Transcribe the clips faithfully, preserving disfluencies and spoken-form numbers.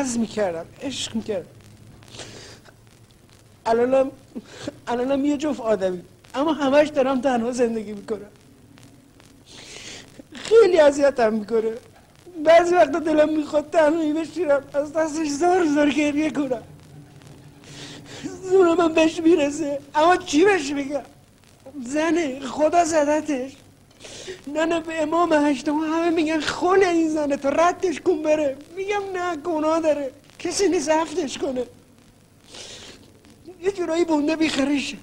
هضم میکردم، عشق میکردم. الانم الانم یه جفت آدمی، اما همش دارم تنها زندگی میکنم. خیلی اذیتم میکنه. بعضی وقتا دلم میخواد تنهایی بشینم، از دستش زار زار گریه کنم. زور من بهش میرسه، اما چی بهش بگم؟ زنه، خدا زدتش. نه به امام هشتم همه میگن خونه این زنه، تو ردش کن بره. میگم نه، گناه داره، کسی نیست عفوش کنه. یه جورایی بونده بیخریشم.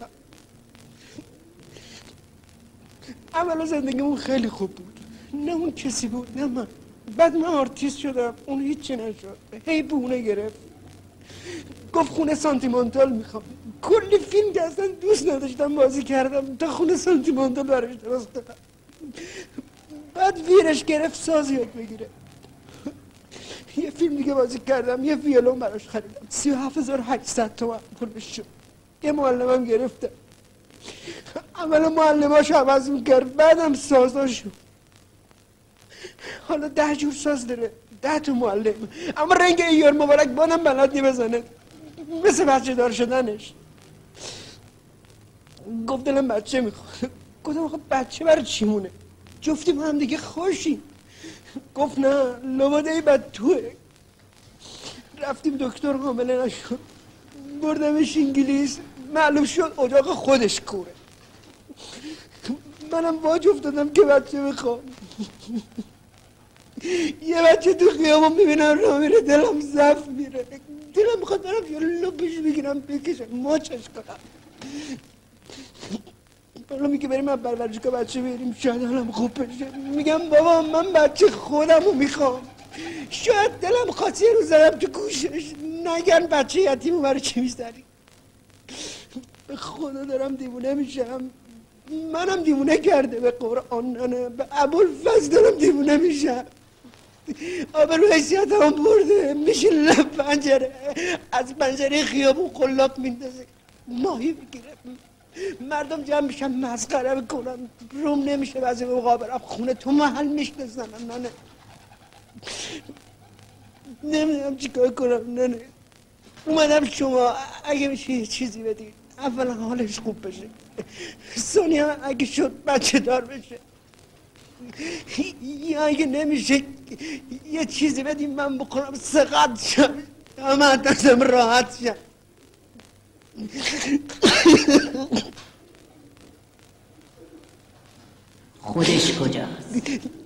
اولا زندگیمون خیلی خوب بود، نه اون کسی بود نه من. بعد من آرتیست شدم، اون هیچی نشد، هی بونه گرفت، گفت خونه سانتیمانتال میخوام. کلی فیلم که اصلا دوست نداشتم بازی کردم تا خونه سانتیمانتال براش درست کردم. بعد ویرش گرفت ساز یاد بگیره. یه فیلم دیگه بازی کردم، یه ویولون براش خریدم، سی و هفت هزار و هشتصد تومن پولش شد. یه معلمم گرفتم، اولا معلماش عوض میکرد، بعدم سازاشو. حالا ده جور ساز داره، ده تا معلم، اما رنگ ایار مبارک بانم بلد نی بزنه، مثل بچه دار شدنش. گفت دلم بچه میخواد. گفتم آخه بچه برای چی مونه؟ جفتی با هم دیگه خوشیم. گفت نه، لباده بد توه. رفتیم دکتر، حامله نشد. بردمش انگلیس، معلوم شد اجاق خودش کوره. منم واج افتادم که بچه میخوام. یه بچه تو خیابون میبینم راه میره، دلم ضعف میره. دلم میخواد برم یا لبش بگیرم بکشم ماچش کنم. حالا میگه بریم من پرورشگاه بچه بریم، شاید حالم خوب بشه. میگم بابا من بچه خودم رو میخوام. شاید دلم خواست یه روز زدم تو گوشش، نگن بچه یتیم رو برای چی میزنی. به خدا دارم دیوونه میشم. منم دیوونه کرده به قرآن، نه به ابوالفضل دارم دیوونه میشم. آبرو حیثیت هم برده، میشه لب پنجره، از پنجره خیابون قلاب میندازه، ماهی بگیره. مردم جمع میشن مسخره بکنن، روم نمیشه بعضی موقع برم خونه تو محل میشناسن. نه نه نمیدونم چیکار کنم. نه نه اومدم شما اگه میشه یه چیزی بدید، اولا حالش خوب بشه، ثانیا اگه شد بچه دار بشه، یا اگه نمیشه یه چیزی بدیم من بخورم سقط شم، همه دستم راحت شم. خودش کجاست؟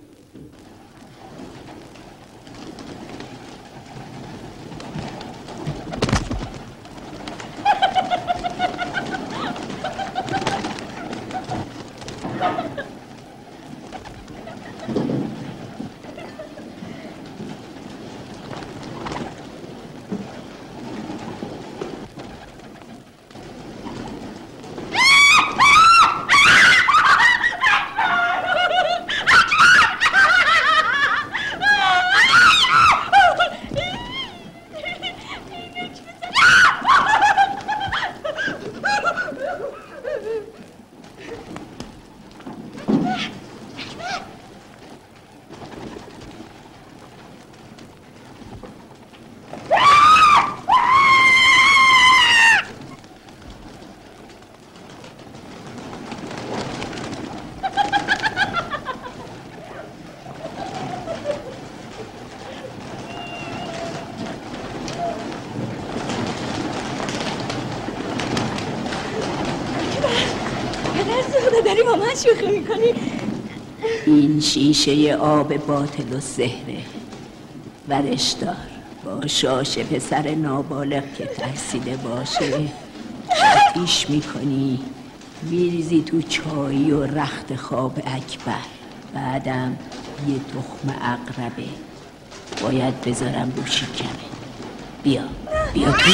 شوخی میکنی؟ این شیشه آب باطل و زهره، ورش دار با شاشه پسر نابالغ که ترسیده باشه آتیش میکنی، میریزی تو چایی و رخت خواب اکبر، بعدم یه تخم عقربه باید بذارم رو شکمه. بیا بیا تو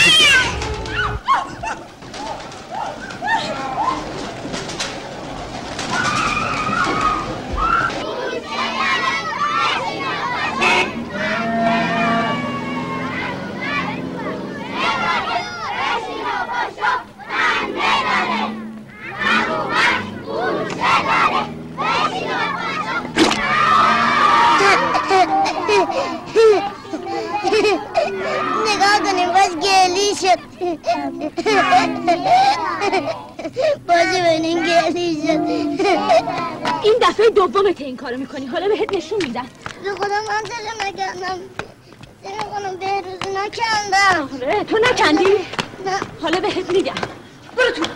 باشه بینیم گردی شد. این دفعه دومت این کارو میکنی. حالا بهت نشون میدم. به خدا من دلم نکردم. دلم خانم بهروزی نکندم. آره تو نکندی؟ نه. حالا بهت میگم. برو تو.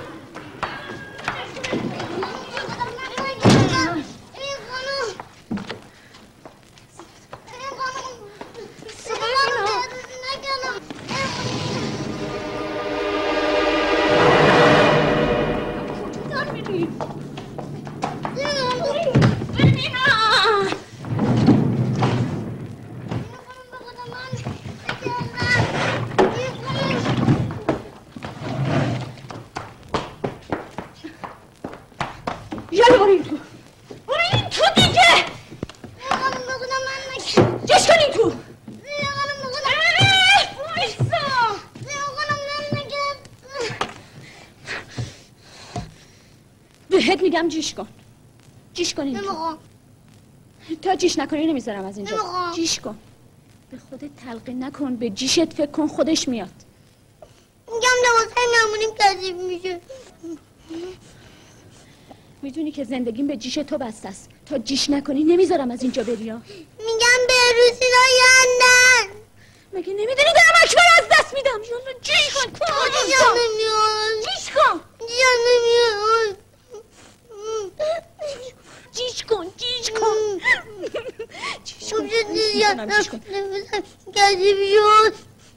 میگم جیش کن. جیش کن این نمیخوام. تا جیش نکنی نمیذارم از اینجا. نمیخوام. جیش کن. به خودت تلقین نکن، به جیشت فکر کن، خودش میاد. میگم لباسای نمونیم کثیف میشه. میدونی که زندگیم به جیش تو بسته است. تا جیش نکنی نمیذارم از اینجا بری. میگم بهروزی نایندن. مگه نمیدونی دارم اکبر از دست میدم؟ یالا جیش کن. جیشم نمیاد. جیش کن. جیشم نمیاد. جیش کن. جیش کن. جیش کن. جیش کن. کثیف شد.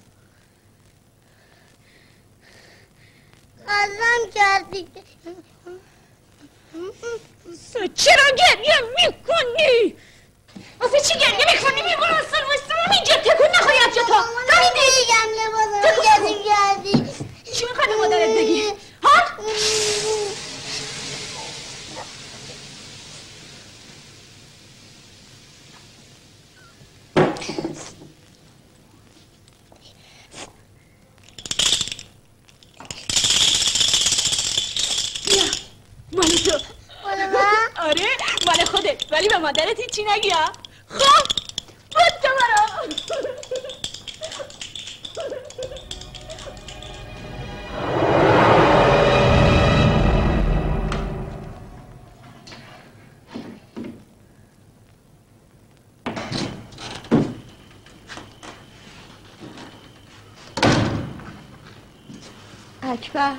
قسم کردی. چرا گریه میکنی؟ واسه چی گریه میکنی؟ میبرو اصلا واسه اینجا تکون نخوری از جتا. فهمیدی؟ میگم لباسم کثیف کردی. چی میخوای به مادرت بگی؟ ها؟ مال تو. مال من؟ آره مال خودت، ولی به مادرت هیچی نگی ها. خب بود تو برام. اکبر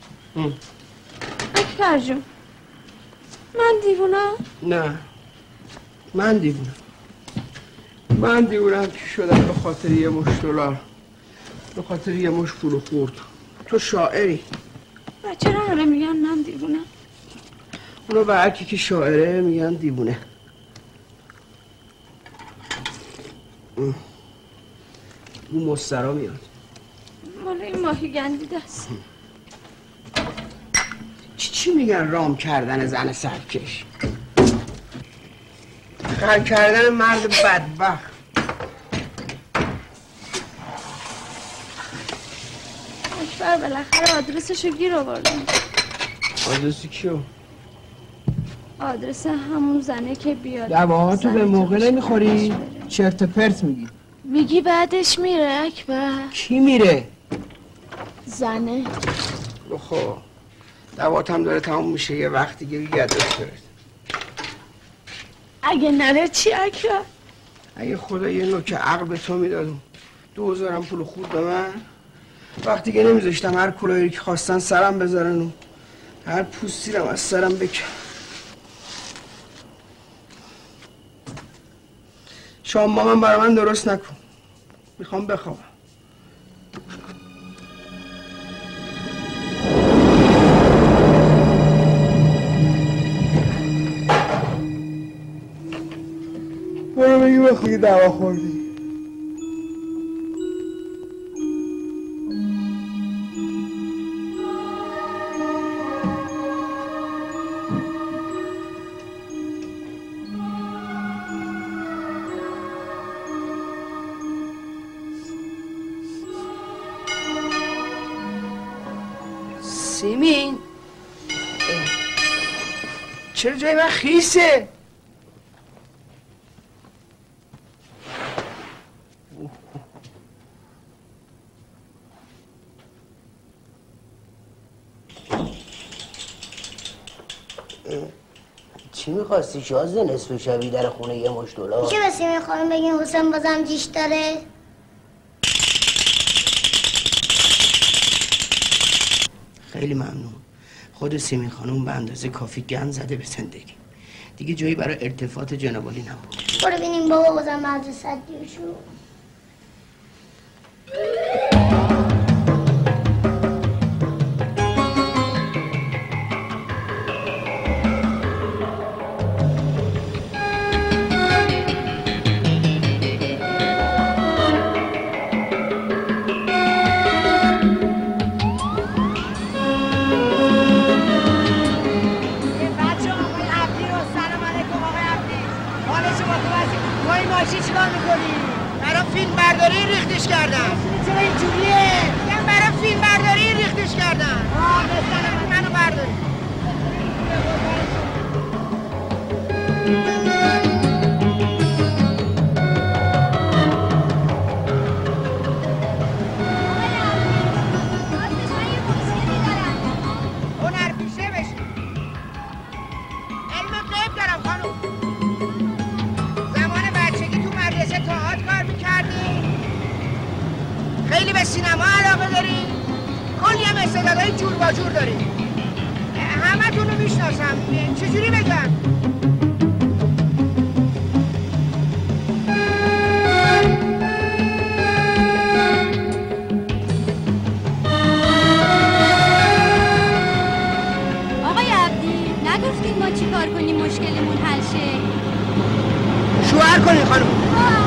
اکبر جون، من دیوونم؟ نه من دیوونم. من دیوونم که شدم به خاطر یه مش دلار، به خاطر یه مش پول خورد. تو شاعری. بچه را حالا میگن من دیوونم؟ اونو به هرکی که شاعره میگن دیوونه. اون مسترا میاد. مال این ماهی گندیده است. چی چی میگن رام کردن زن سرکش؟ خر کردن مرد بدبخت. اکبر بالاخره آدرسشو گیر آوردم. آدرسی کیو؟ آدرس همون زنه که بیاد. دواهاتو به موقع نمیخوری؟ چرت پرت میگی. میگی بعدش میره اکبر. کی میره؟ زنه. خب دوات هم داره تموم میشه، یه وقت دیگه بیاد دکترت. اگه نره چی اکبر؟ اگه خدا یه نوک عقل به تو میدادم، دو هزارم پول خود به من، وقتی که نمیذاشتم هر کلاهی که خواستن سرم بذارن و هر پوستی رم از سرم بکن. شام با من برای من درست نکن، میخوام بخوابم. برو بگی بخوایی دوا خوردی. سیمین چرا جای من خیسه؟ چی میخواستی شازده نصف شبی در خونه یه مشت دلار؟ میشه به سیمین خانم بگین حسین بازم جیش داره؟ خیلی ممنون. خود سیمین خانم به اندازه کافی گند زده به زندگی. دیگه جایی برای ارتفاعات جنابالی نبود. برو بینیم بابا بازم مدرسه دیر شد. ماشین چیکار میکنی؟ برای فیلم برداری ریختش کردن. چرا اینجوریه؟ میگم برای فیلم برداری ریختش کردن. آه بستنم منو برداری. هنرپیشه بشی. علم غیب دارم خانم. تئاتر کار میکردی؟ خیلی به سینما علاقه داری؟ کلی هم استعدادهای جور با جور داری. همه تونو میشناسم. چجوری بگم؟ آقای عبدی نگفتید ما چی کار کنیم مشکلمون حل شه؟ شوهر کنید خانم.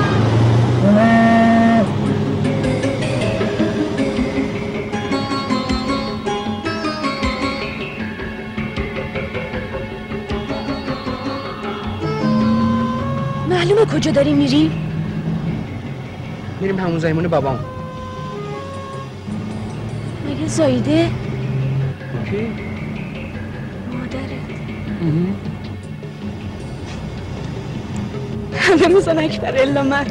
معلومه کجا داری میری؟ میریم همون زایمون بابام. مگه زایده؟ کی؟ مادرت. همه میزن اکبر الا من.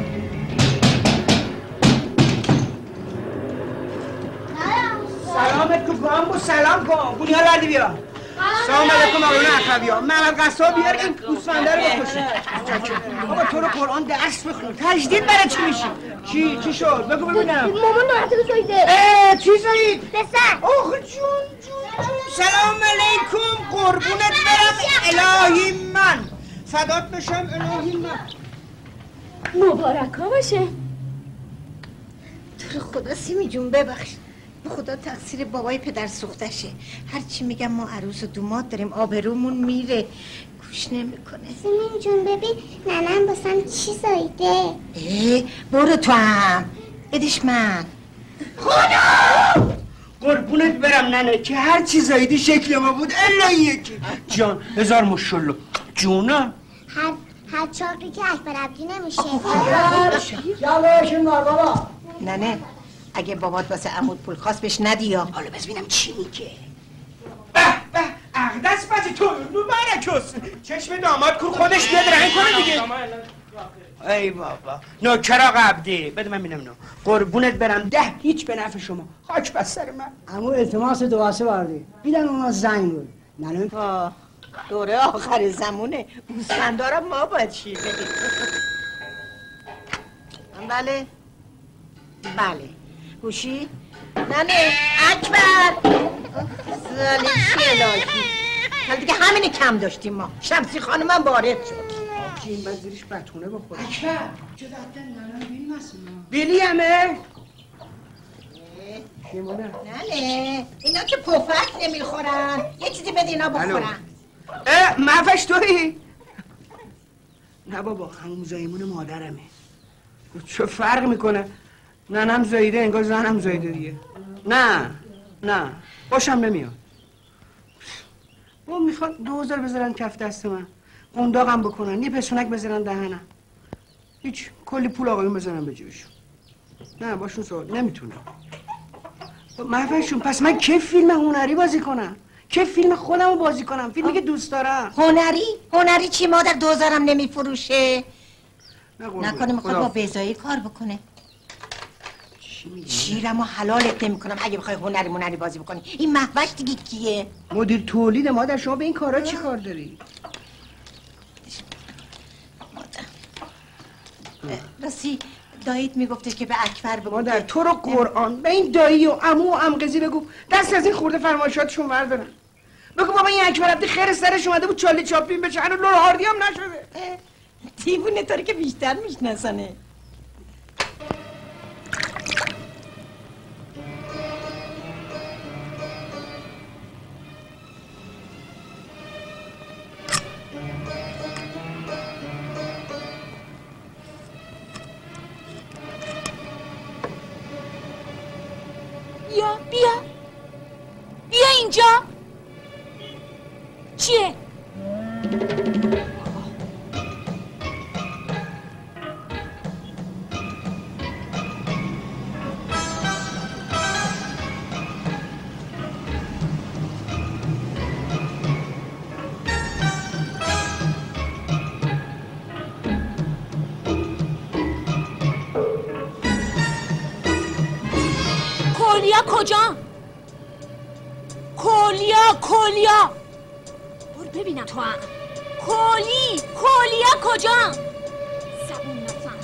سلامت کو گام سلام کن. بونیار بردی بیا. سلام علیکم آقایون اخویا. محمد قصاب بیار این گوسفنده رو بکشه. بابا تو رو قرآن درس بخون. تجدید برای چی میشی؟ چی چی شد؟ بگو ببینم. مامان نوحته رو زایده. اه چی زایید؟ پسر. اوه جون جون جون. سلام علیکم قربونت برم الهی من. فدات بشم الهی من. مبارک ها باشه. تو رو خدا سیمی جون ببخش. به خدا تقصیر بابای پدر سوختشه. هرچی میگم ما عروس و دوماد داریم آبرومون میره. گوش نمیکنه. سیمین جون ببین ننم باسم چی زایده. اه برو تو هم بدش من. خدا قربونت برم ننه که هر چی زایدی شکل ما بود الا این یکی. جان هزار ماشالله. جونم هر هر چاقی که اکبر عبدی نمیشه. یالاشون مار بابا. ننه اگه بابات واسه عمود پول خواست بهش ندی یا حالا بس ببینم چی میگه. به به اقدس بچه تو نو برکس. چشم داماد کو خودش بیاد رنگ کنه دیگه. ای بابا نوکر عبدی بده من ببینم نو. قربونت برم ده هیچ به نفع شما. خاک بر سر من. عمو التماس دو واسه وردی. بیدن اونا زنگ بود. ننه دوره آخر زمونه. گوسفندارم ما باید شیر بدیم. بله بله گوشی؟ ننه اکبر زالی چی الهی حالا دیگه همینه کم داشتیم ما. شمسی خانمم وارد شد. آبجی این من زیرش بتونه بخوره. اکبر چه دفتر ننه بیلی مسئله بیلی همه؟ ننه اینا که پفک نمیخورن. یه چیزی بده اینا بخورن. اه مفش توی؟ نه بابا همون زایمون مادرمه. چه فرق میکنه؟ ننم زایده انگار زنم زایده دیگه. نه نه باشم نمیاد. با میخوان دوزار بذارن کف دست من قنداقم بکنن یه پسونک بذارن دهنم هیچ کلی پول آقایون بذارن به جیبشون. نه باشون سوال نمیتونم. محفظشون پس من که فیلم هنری بازی کنم؟ که فیلم خودم رو بازی کنم؟ فیلمی که دوست دارم. هنری؟ هنری چی مادر دوزارم نمیفروشه؟ نکنه میخواد با بیزایی کار بکنه. شیرمو حلالت نمی کنم اگه بخوای هنری منری بازی بکنی. این محوش دیگه کیه؟ مدیر تولید مادر. شما به این کارا چی کار داری؟ راستی داییت میگفتش که به اکبر بگو مادر تو رو قرآن به این دایی و عمو و عمقزی بگو دست از این خورده فرمایشاتشون بردارن. بگو بابا این اکبر عبدی خیر سرش اومده بود چالی چاپلین بشه، هنوز لور هاردی هم نشده. دیوونه طوری که بیشتر میشناسنه. بیا بیا بیا اینجا. چیه؟ کولیا کجا؟ کولیا کولیا برو ببینم تو هم. کولی کولیا کجا؟ زبون نفهم.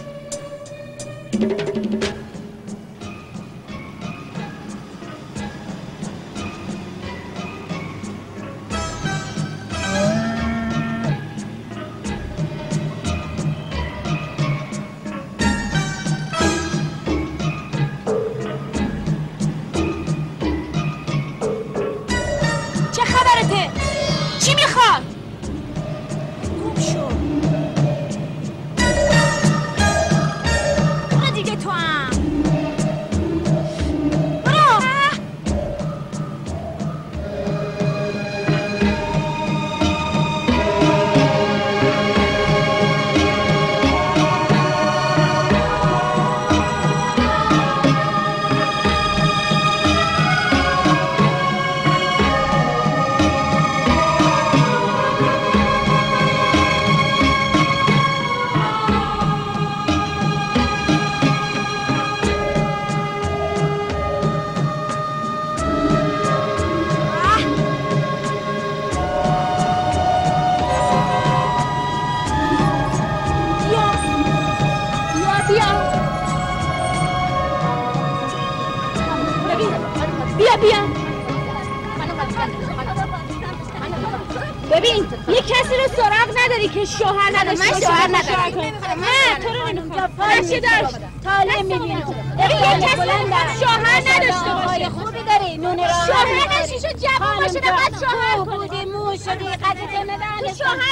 ببین یه کسی رو سراغ نداری که شوهر نداشته باشه. شوهر ندارم. نه تو رو نمیخوام. بچه داشت. طالع میبینم. ببین یه کسی رو شوهر نداشته باشه. خوبی داری نون را. شوهر نشیشو جوان باشه بعد شوهر کنه. بودی مو شدی قدت نمیدن. شوهر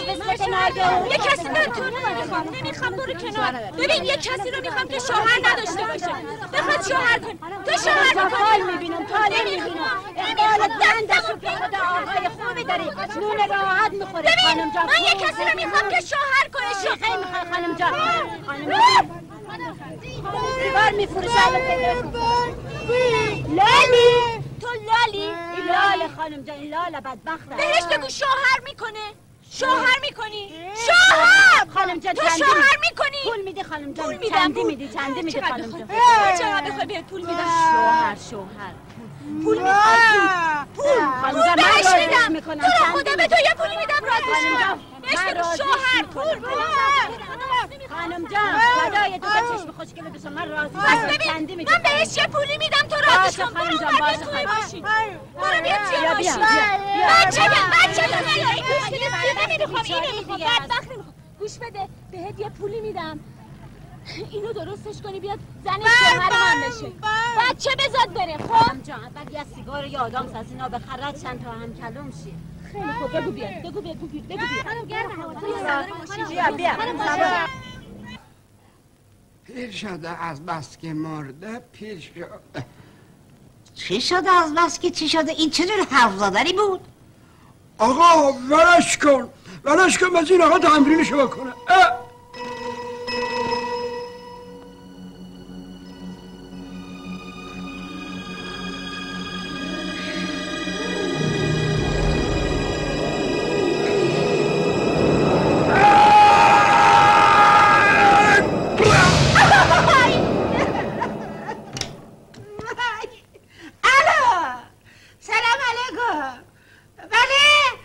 میکنی. یه کسی رو تو نمیخوام. نمیخوام برو کنار. ببین یه کسی رو میخوام که شوهر نداشته باشه. بخواد شوهر کنه. تو شوهر میکنی. طال میبینم. طال میبینم. اقبال دست رو خدا آقای خوبی داری. نون راحت میخوره خانم جان. من یه کسی رو میخوام که شوهر کنه. شوهر میخوام خانم جان. خانم جان. سیگار میفروشه لالی تو لالی لال خانم جان لال بدبخته بهش بگو شوهر میکنه. شوهر میکنی شوهر خانم جان تو شوهر میکنی. پول میدی خانم جان. پول میدم. چندی میدی چندی میدی خانم جان. چقدر بخوای بهت پول میدم. شوهر شوهر پول میخوای پول خانم پول جان بهش من میدم. میکنم تو رو خدا به تو یه پولی میدم راضی شو. بهش من بگو راضی شوهر شم. پول پول خانم جان خدای دو تا چشم خوشگل بشه من راضی بس شم. چندی ببین میدی من بهش یه پولی میدم تو راضی باشه کن. خانم برو جان، اون باشه توی خانم. ماشین. برو بیا توی بیا، ماشین. بیا، بیا. بچه گم بچه گم بیا. نیایی گوش بده. بیا. اینو نمیخوام بیچاره اینو میخوام دیگه است. بدبخت نمیخوام. گوش بده بهت یه پولی میدم اینو درستش کنی بیاد زن شوهر من بشه. بچه بذات بره. خب خانم جان بعد یه سیگار یا آدم از اینا بخرد چند تا هم کلم شی. خیلی خوب بگو بیاد. بگو بیاد بگو بیاد. بگو بیاد. خانم گرم بیا بیا پیر شده از بس که مرده پیر شده. چی شده از بس که چی شده؟ این چه جور حرف زدنی بود؟ آقا ولش کن ولش کن بز این آقا تمرینشو بکنه. اه.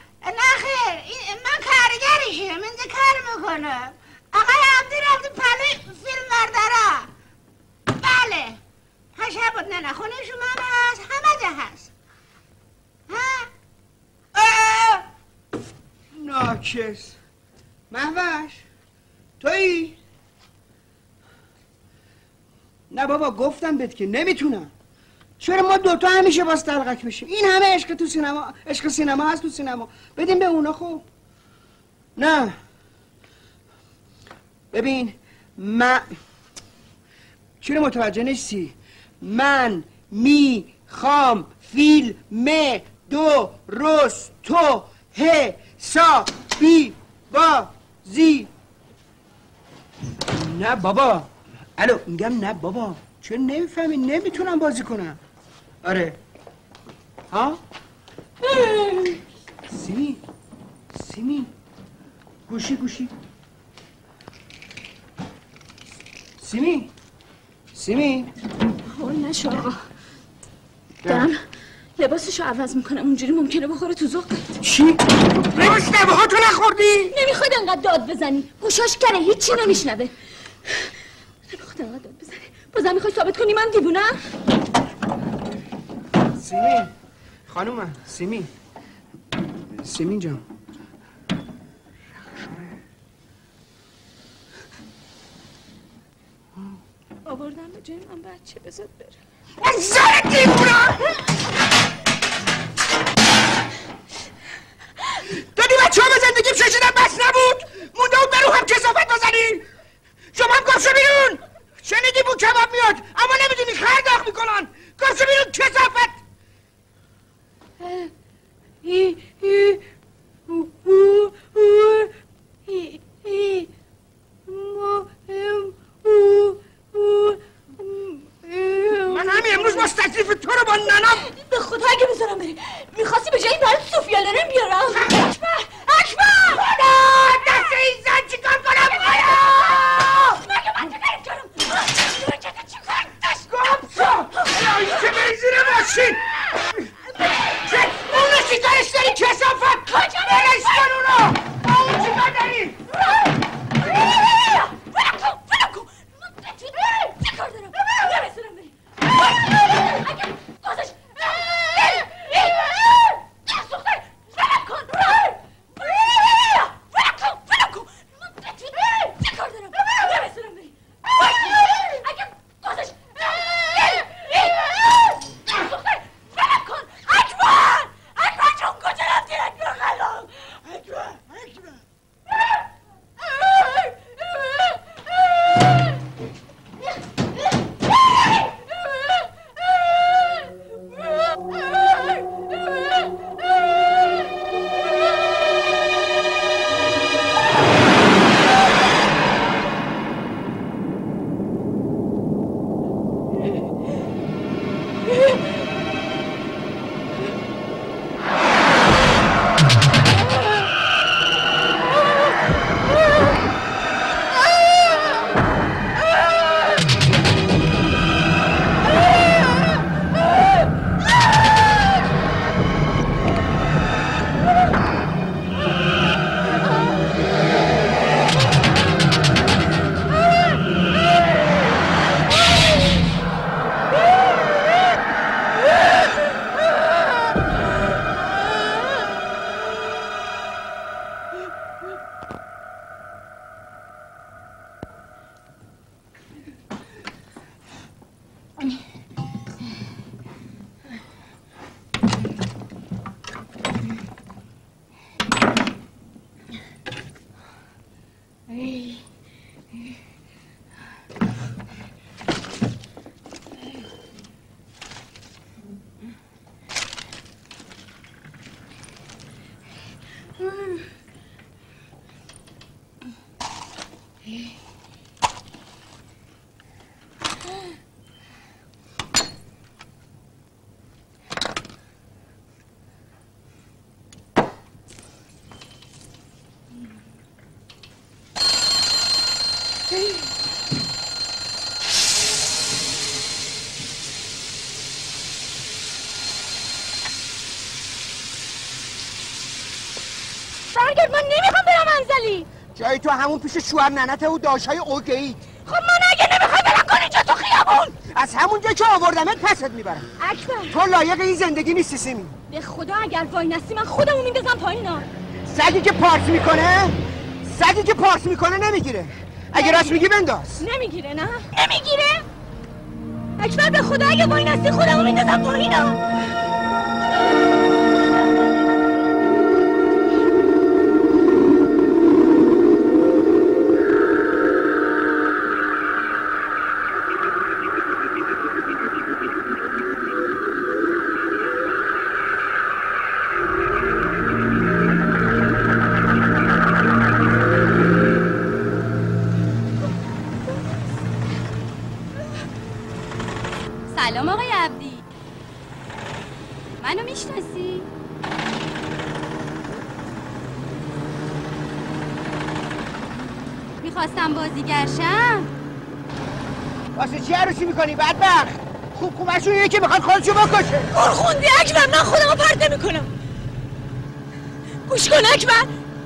آقای عبدی رفت پلوی نه نه خونه شما هم هست، همه جا هست. ها؟ ناکس مهوش تویی؟ نه بابا گفتم بهت که نمیتونم. چرا ما دوتا همیشه باز تلقک بشیم؟ این همه عشق تو سینما، عشق سینما هست تو سینما، بدیم به اونا. خوب نه ببین من چرا متوجه نیستی؟ من می خام فیلم دو روز تو حسابی بازی. نه بابا الو میگم نه بابا، چرا نمیفهمی؟ نمیتونم بازی کنم. آره ها سیمی سیمی گوشی گوشی سیمی سیمی حال نشو آقا، دارم لباسشو عوض میکنم، اونجوری ممکنه بخوره تو ذوقت. چی؟ لباس نباها تو نخوردی؟ نمیخواد انقدر داد بزنی، گوشاش کره هیچی نمیشنوه. نمیخواد انقدر داد بزنی. بازم میخوای ثابت کنی من دیوونم؟ سیمی خانومم، سیمی سیمی جان آوردم به جای من بچه بذار بره. زن دیوونم دادی بچه ها به زندگیم ششیدم بس نبود، مونده بود برو هم کسافت بزنی. شما هم گفشو بیرون. شنیدی بو کباب میاد اما نمیدونی خر داخل میکنن. گفشو بیرون کسافت. ای ای او او ای ای مهم او من همین امروز با تکلیف تو رو با ننم به خدا اگه بذارم بری میخواستی به جایی برای سوفیالره بیارم. اکبر اکبر خدا دست این زن چیکار کنم؟ مگه من چه کاری کردم؟ چه کار داشت؟ گم شو چه بری زیر ماشین. اونو چی کارش داری کسافت؟ کجا برش کن اونو. اون چی کار داری؟ فلکو فلکو چه کار دارم؟ نمیسونم بری. اگه گذاشت سوخته فلک کن. فلکو فلکو چه کار دارم؟ نمیسونم بری. اگه گذاشت سوخته فلک کن. اکبر اکبر جون کجا رفتی؟ اکبر خلام اکبر اکبر برگرد، من نمیخوام برم منزلی. جای تو همون پیش شوهر ننته و داشتای اوگهی. خب من اگه نمیخوای برم کن اینجا تو خیابون. از همونجا که آوردمت پست میبرم. اکبر تو لایق این زندگی نیستی سیمی. به خدا اگر وای نستی من خودمو میندازم پایینا. سگی که پارس میکنه سگی که پارس میکنه نمیگیره. اگه راست میگی بنداز. نمیگیره نه؟ نمیگیره؟ اکبر به خدا اگه وای نستی خودمو میندازم پایینا. سلام آقای عبدی، منو میشناسی؟ میخواستم بازیگر شم. واسه چی عروسی میکنی بدبخت؟ خوب خوبشون اینه که میخواد خودشو بکشه. گل خوندی اکبر، من خودمو پرت نمیکنم. گوش کن اکبر،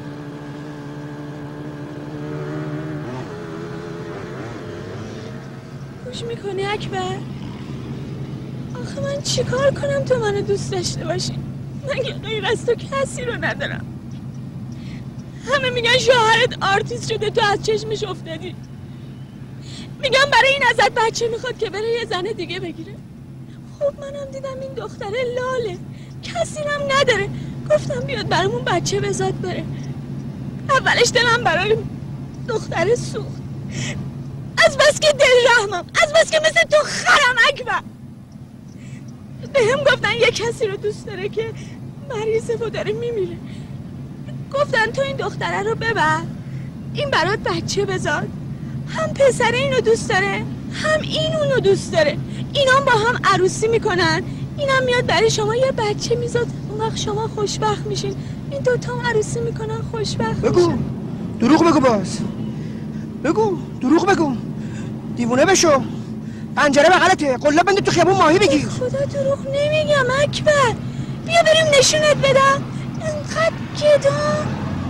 گوش میکنی اکبر؟ آخه من چیکار کنم تو منو دوست داشته باشی؟ من که غیر از تو کسی رو ندارم. همه میگن شوهرت آرتیست شده، تو از چشمش افتادی. میگن برای این ازت بچه میخواد که بره یه زن دیگه بگیره. خب منم دیدم این دختره لاله، کسی هم نداره. گفتم بیاد برامون بچه بزاد بره. اولش دلم برای دختره سوخت، از بس که دل رحمم، از بس که مثل تو خرم اکبر. به هم گفتن یه کسی رو دوست داره که مریضه و داره میمیره. گفتن تو این دختره رو ببر، این برات بچه بزاد. هم پسره اینو دوست داره، هم این اونو دوست داره. اینا با هم عروسی میکنن، اینم میاد برای شما یه بچه میزاد. اون وقت شما خوشبخت میشین. این دوتا هم عروسی میکنن، خوشبخت بگو میشن. دروغ بگو باز، بگو دروغ بگو، دیوونه بشو. پنجره بغلته، قلاب بنده تو خیابون ماهی بگیر. خدا دروغ نمیگم اکبر، بیا بریم نشونت بدم. انقدر گدا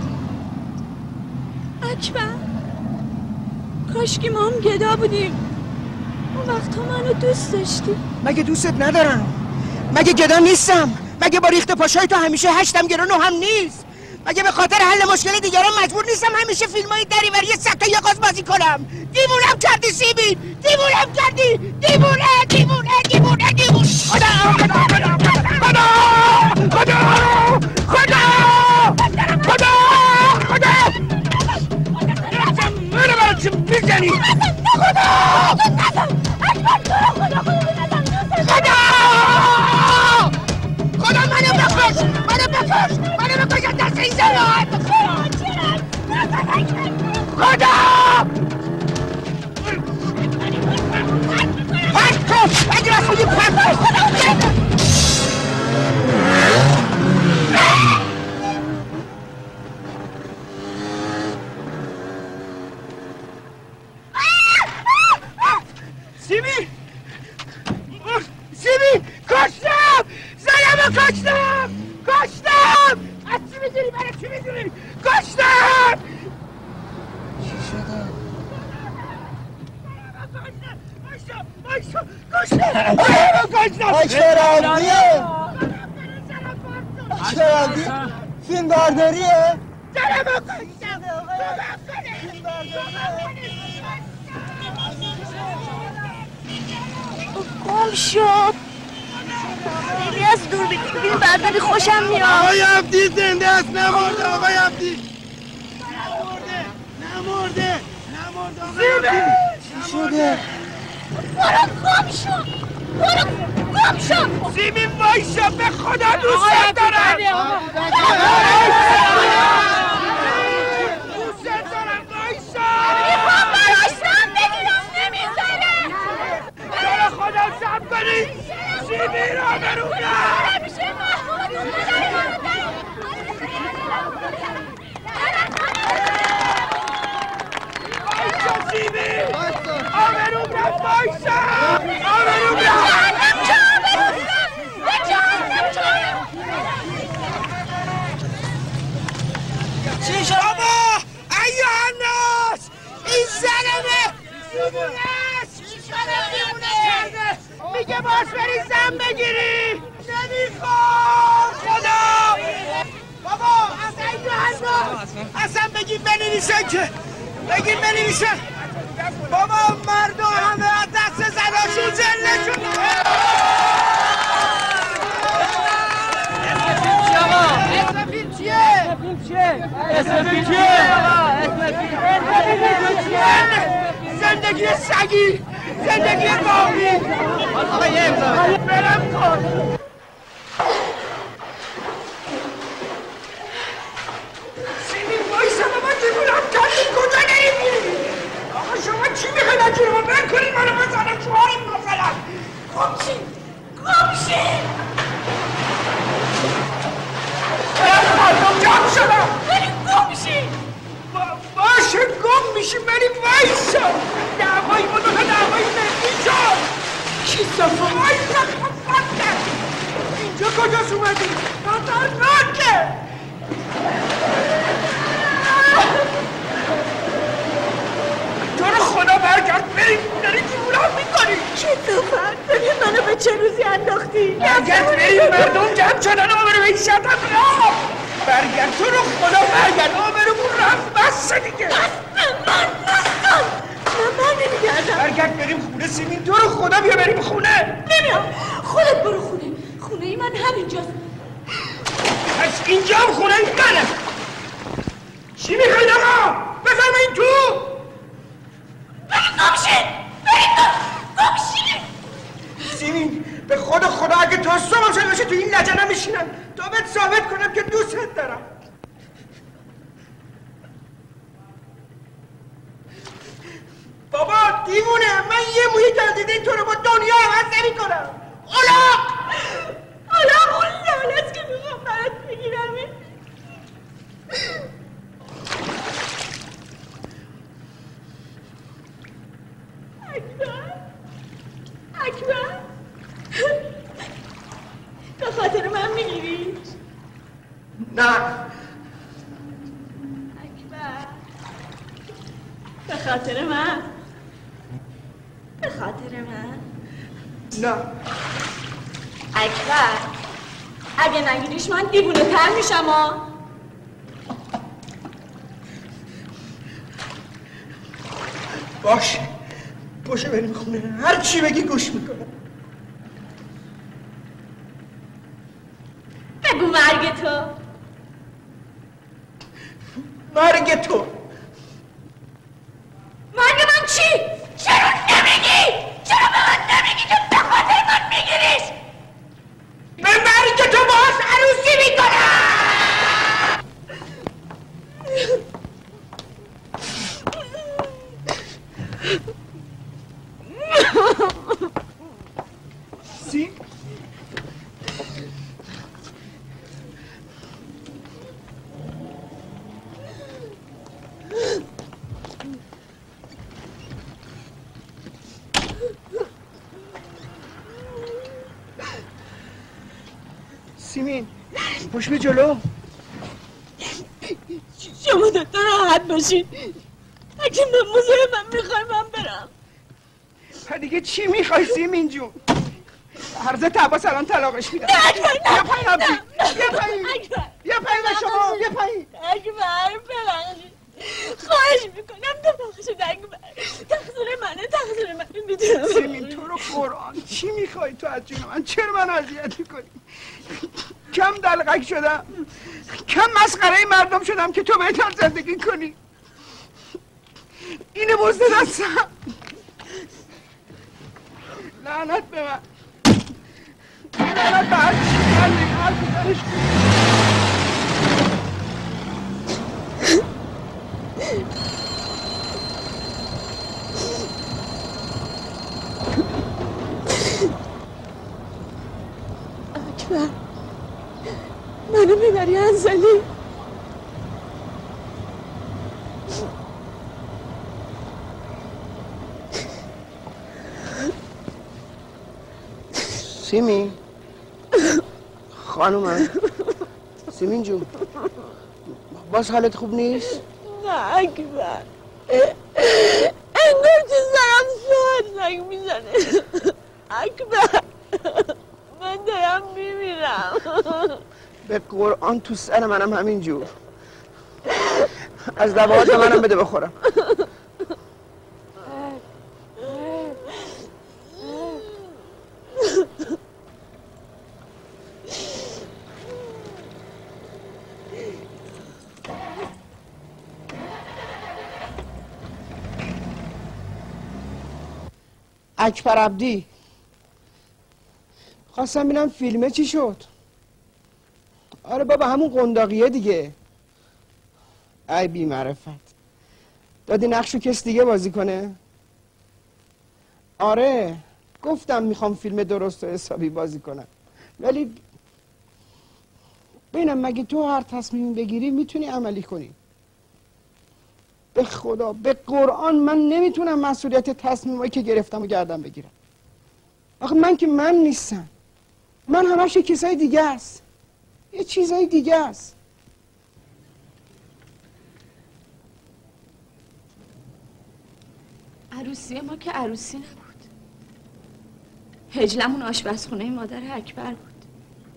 اکبر، کاشکی ما هم گدا بودیم. اون وقت تو منو دوست داشتی. مگه دوستت ندارم؟ مگه گدا نیستم؟ مگه با ریخت پاشای تو همیشه هشتم گران و هم نیست؟ مگه به خاطر حل مشکل دیگران مجبور نیستم همیشه فیلمای دریوری سگ یا قاز بازی کنم؟ دیوونم کردی سیبین، دیوونم کردی، دیوونه دیوونه دیوونه دیوونه. خدا خدا خدا خدا خدا خدا خدا خدا منو برای چی میزنی؟ خدا خدا خدا منو بکش، منو بکش، منو بکش از دست این زنان. خدا پرد کن، اگه راست میگی پرد کن. سیمی سیمی کشتم، زنمو کشتم، کشتم. از چی میدونی؟ برای چی میدونی؟ کشتم. چی شده؟ کشتم کشتم کشتم کشتم چرندیه چرندی فیلم برداریه زنمو کشتم. گم شد. خیلی از دور بگی فیلم برداری خوشم میاد. آقای عبدی زنده است، نمرده آقای عبدی. نمرده نمرده نمرده آقای عبدی. چی شده؟ برو گم شد، برو گم شد. سیمین وایشا، به خدا دوست دارم. دوست دارم وایشا. میخوام براش رم بگیرم نمیزنه. برای خدا صبر کنید. سیمین را برونم. میشه محبوبتون بداریم. وایشا سیمین. آبروم رفت وایشا. آبروم رفت. چی شد؟ بابا ایوه الناس این زنمه دیوونه است. دیوونه میگه باز بری زن بگیری نمیخوام خدا بابا اصلا این حرفا اصلا بگیم بنویسن که بگیم بنویسن بابا مردم همه از دست زناشون زله شد اسم فیلم چیه؟ اسم فیلم چیه؟ اسم فیلم چیه؟ زندگی سگی زندگی باقی آقا یه امضا برم کن سیمین بایسا بابا دیمونم کردیم کجا نمیری آقا شما چی میخواید از جنوب بر کنید منو بزنم شوهرم مثلا گم شید گم شید مردم جمع شدم بریم گم شید باشه گم میشیم بریم وایسا دعوایی ما دوتا دعوایی مهدی شد کی صفا وایسا خفتن اینجا کجاست اومدی؟ خطرناکه تو رو خدا برگرد بریم داری جورم میکنی چی صفت؟ ببین منو به چه روزی انداختی؟ برگرد بریم مردم جمع شدن و برو به این شرطم را برگرد تو رو خدا برگرد آمرمون رفت بس دیگه بس من نستان من من نمیگردم برگرد بریم خونه سیمین تو رو خدا بیا بریم خونه نمیام خودت برو خونه خونه ای من همینجاست پس اینجا هم خونه ای منه چی میخواید آقا؟ بفرمایید تو بریم گمشید بریم گمشید سیمین به خود خدا اگه تو صبح شد باشه تو این لجنه میشینم تا بهت ثابت کنم که دوستت دارم بابا دیوونه من یه مویی تردیده تو رو با دنیا عوض نمی کنم اولاق اولاق اون لالت که میخوام برات بگیرم اکبر اکبر به خاطر من میگیری؟ نه اکبر به خاطر من به خاطر من نه اکبر اگه نگیریش من دیوونه تر میشم ها باشه باشه بریم خونه هر چی بگی گوش میکنم بگو مرگ تو مرگ تو مرگ من چی؟ چرا نمیگی؟ چرا به من نمیگی که به خاطر من میگیریش؟ به مرگ تو باز عروسی میکنم سی؟ سیمین پشت به جلو شما دوتا راحت باشین اگه من موزه من میخوای من برم پا دیگه چی میخوای سیمین جون حرزت عباس الان طلاقش میدم نه اکبر نه بیا پایین عبدی بیا پایین بیا پایین به شما بیا پایین اکبر ببخشید خواهش میکنم ببخشید اکبر تقصیر منه تقصیر منه میدونم سیمین تو رو قرآن چی میخوای تو از جون من چرا من اذیت میکنی کم دلقک شدم کم مسخره مردم شدم که تو بهتر زندگی کنی اینه مزد دستم لعنت به من لعنت به هر چی من نگاه بزنش اکبر منو ببری انزلی سیمین خانومم سیمین جون باز حالت خوب نیست؟ نه اکبر انگار تو سرم سوهر زنگ میزنه اکبر من دارم میمیرم. به قرآن تو سر منم همینجور. از دواهات منم بده بخورم. اکبر عبدی، خواستم ببینم فیلمه چی شد. آره بابا همون قنداقیه دیگه. ای بی معرفت، دادی نقشو کس دیگه بازی کنه؟ آره گفتم میخوام فیلم درست و حسابی بازی کنم، ولی ببینم مگه تو هر تصمیم بگیری میتونی عملی کنی؟ به خدا به قرآن من نمیتونم مسئولیت تصمیمایی که گرفتم و گردم بگیرم. آخه من که من نیستم، من همش یه کسای دیگه است، یه چیزای دیگه است. عروسی ما که عروسی نبود. هجلمون آشپزخونه مادر اکبر بود.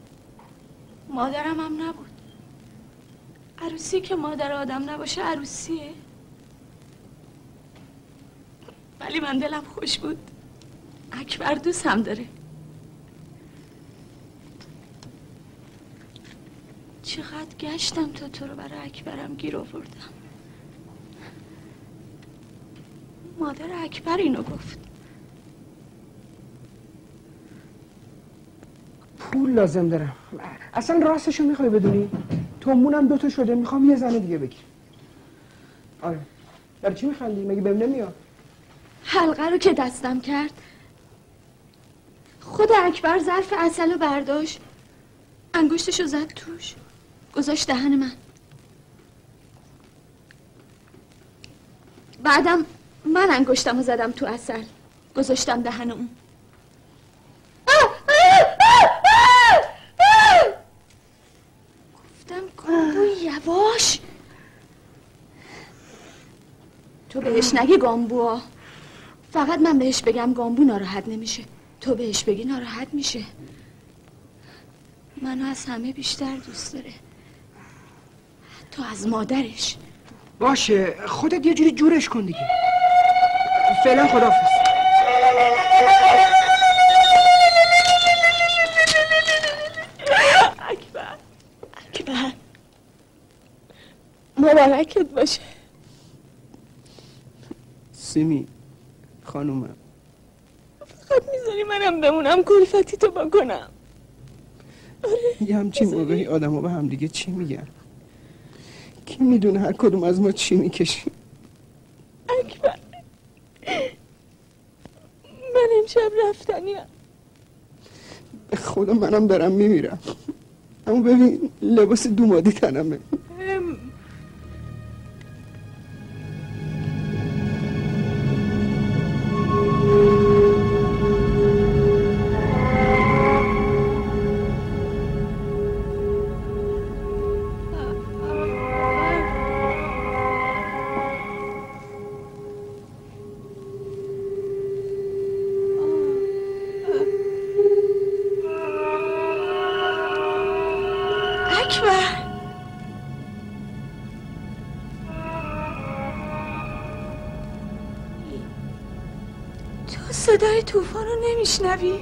مادرم هم نبود. عروسی که مادر آدم نباشه عروسیه. ولی من دلم خوش بود. اکبر دوست هم داره. چقدر گشتم تا تو رو برای اکبرم گیر آوردم. مادر اکبر اینو گفت. پول لازم دارم. اصلا راستشو میخوای بدونی؟ تومونم دوتا شده، میخوام یه زن دیگه بگیرم. آره برای چی میخندی؟ مگه بهم نمیاد؟ حلقه رو که دستم کرد خود اکبر ظرف عسل رو برداشت، انگشتشو زد توش، گذاشت دهن من. بعدم من انگشتم رو زدم تو عسل، گذاشتم دهن اون. گفتم گامبو یواش، تو بهش نگی گامبو، فقط من بهش بگم گامبو ناراحت نمیشه، تو بهش بگی ناراحت میشه. منو از همه بیشتر دوست داره، تو از مادرش. باشه خودت یه جوری جورش کن دیگه. فعلا خداحافظ. اکبر اکبر مبارکت باشه. سیمی خانومم، فقط میذاری منم بمونم کلفتی تو بکنم؟ آره یه همچین موقعی آدم ها به هم دیگه چی میگن؟ کی میدونه هر کدوم از ما چی میکشیم؟ اکبر من امشب رفتنیم. به خدا منم دارم میمیرم، اما ببین لباس دومادی تنمه. صدای طوفان رو نمیشنوی؟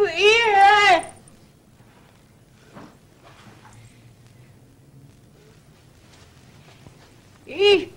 ایه ای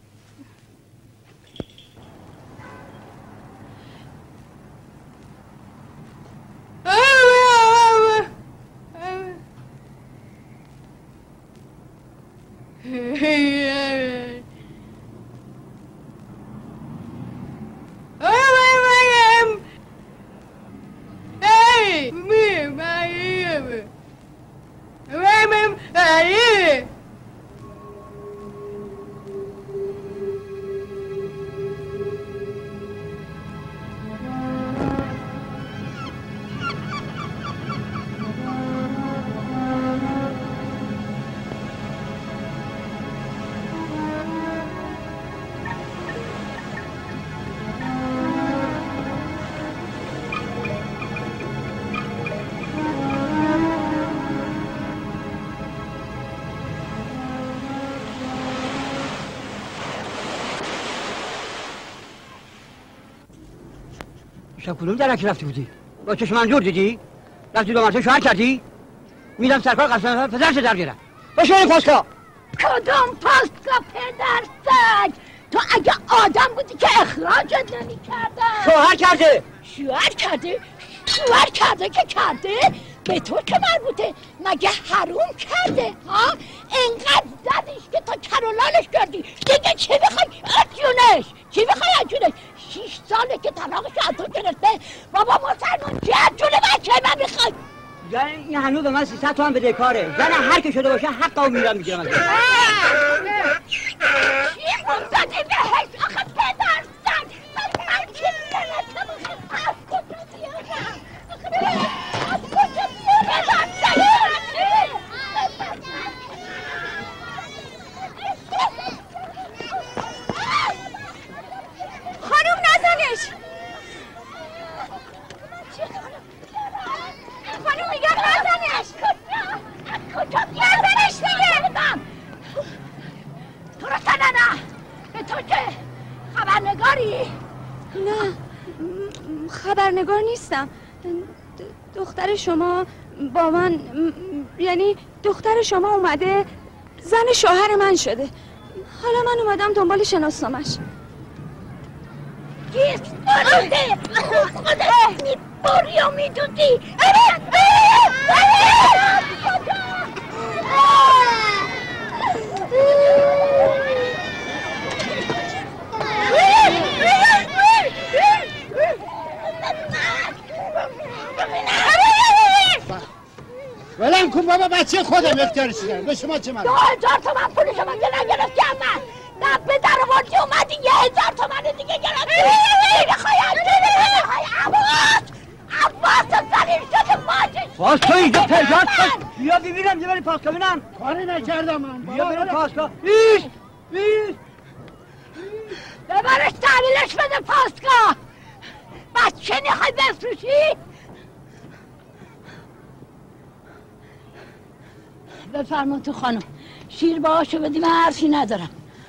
شب کدوم درکی رفتی بودی؟ با چشم منظور دیدی؟ رفتی دو مرتبه شوهر کردی؟ میدم سرکار قسم پدرش در بیارم باشه این پاسکا کدوم پاسکا پدر سگ؟ تو اگه آدم بودی که اخراجت نمی کردم شوهر کرده شوهر کرده؟ شوهر کرده که کرده؟ به تو که مربوطه مگه حروم کرده ها؟ انقدر زدیش که تا کرولانش کردی دیگه چی بخوای ادیونش؟ چی بخوای ادیونش؟ شیش ساله که طلاقش از تو گرفته بابا مسلمان چی ادیونه بچه من میخوای؟ یعنی این هنوز به من سیصد تومن بده کاره زن هر که شده باشه حقا میرم میگیرم از چی اونزدی بهش آخه پدر زن من هر کی میرنه از کجا بیارم از کجا بیارم خانوم نزنش خانوم میگم نزنش کجا نزنش دیگه تو رو سنه نه به تو که خبرنگاری نه خبرنگار نیستم دختر شما با من یعنی دختر شما اومده زن شوهر من شده حالا من اومدم دنبال شناسنامش گیس بروده خودت میباری و میدودی ولم کن بابا بچه خودم اختیارش دارم به شما چه من دو هزار تومن پول شما که نگرفتی من نه به در وردی اومدی یه هزار تومن دیگه گرفتی نمیخوای نمیخوای عباس عباس زلیل شده ماجش باز تو اینجا پیجات کن بیا ببینم یه بری پاسکا بینم کاری نکردم من بیا بریم پاسکا ایش ایش ببرش تحویلش بده پاسکا بچه نخوای بفروشی بفرما تو خانم شیر باهاشو بدی من حرفی ندارم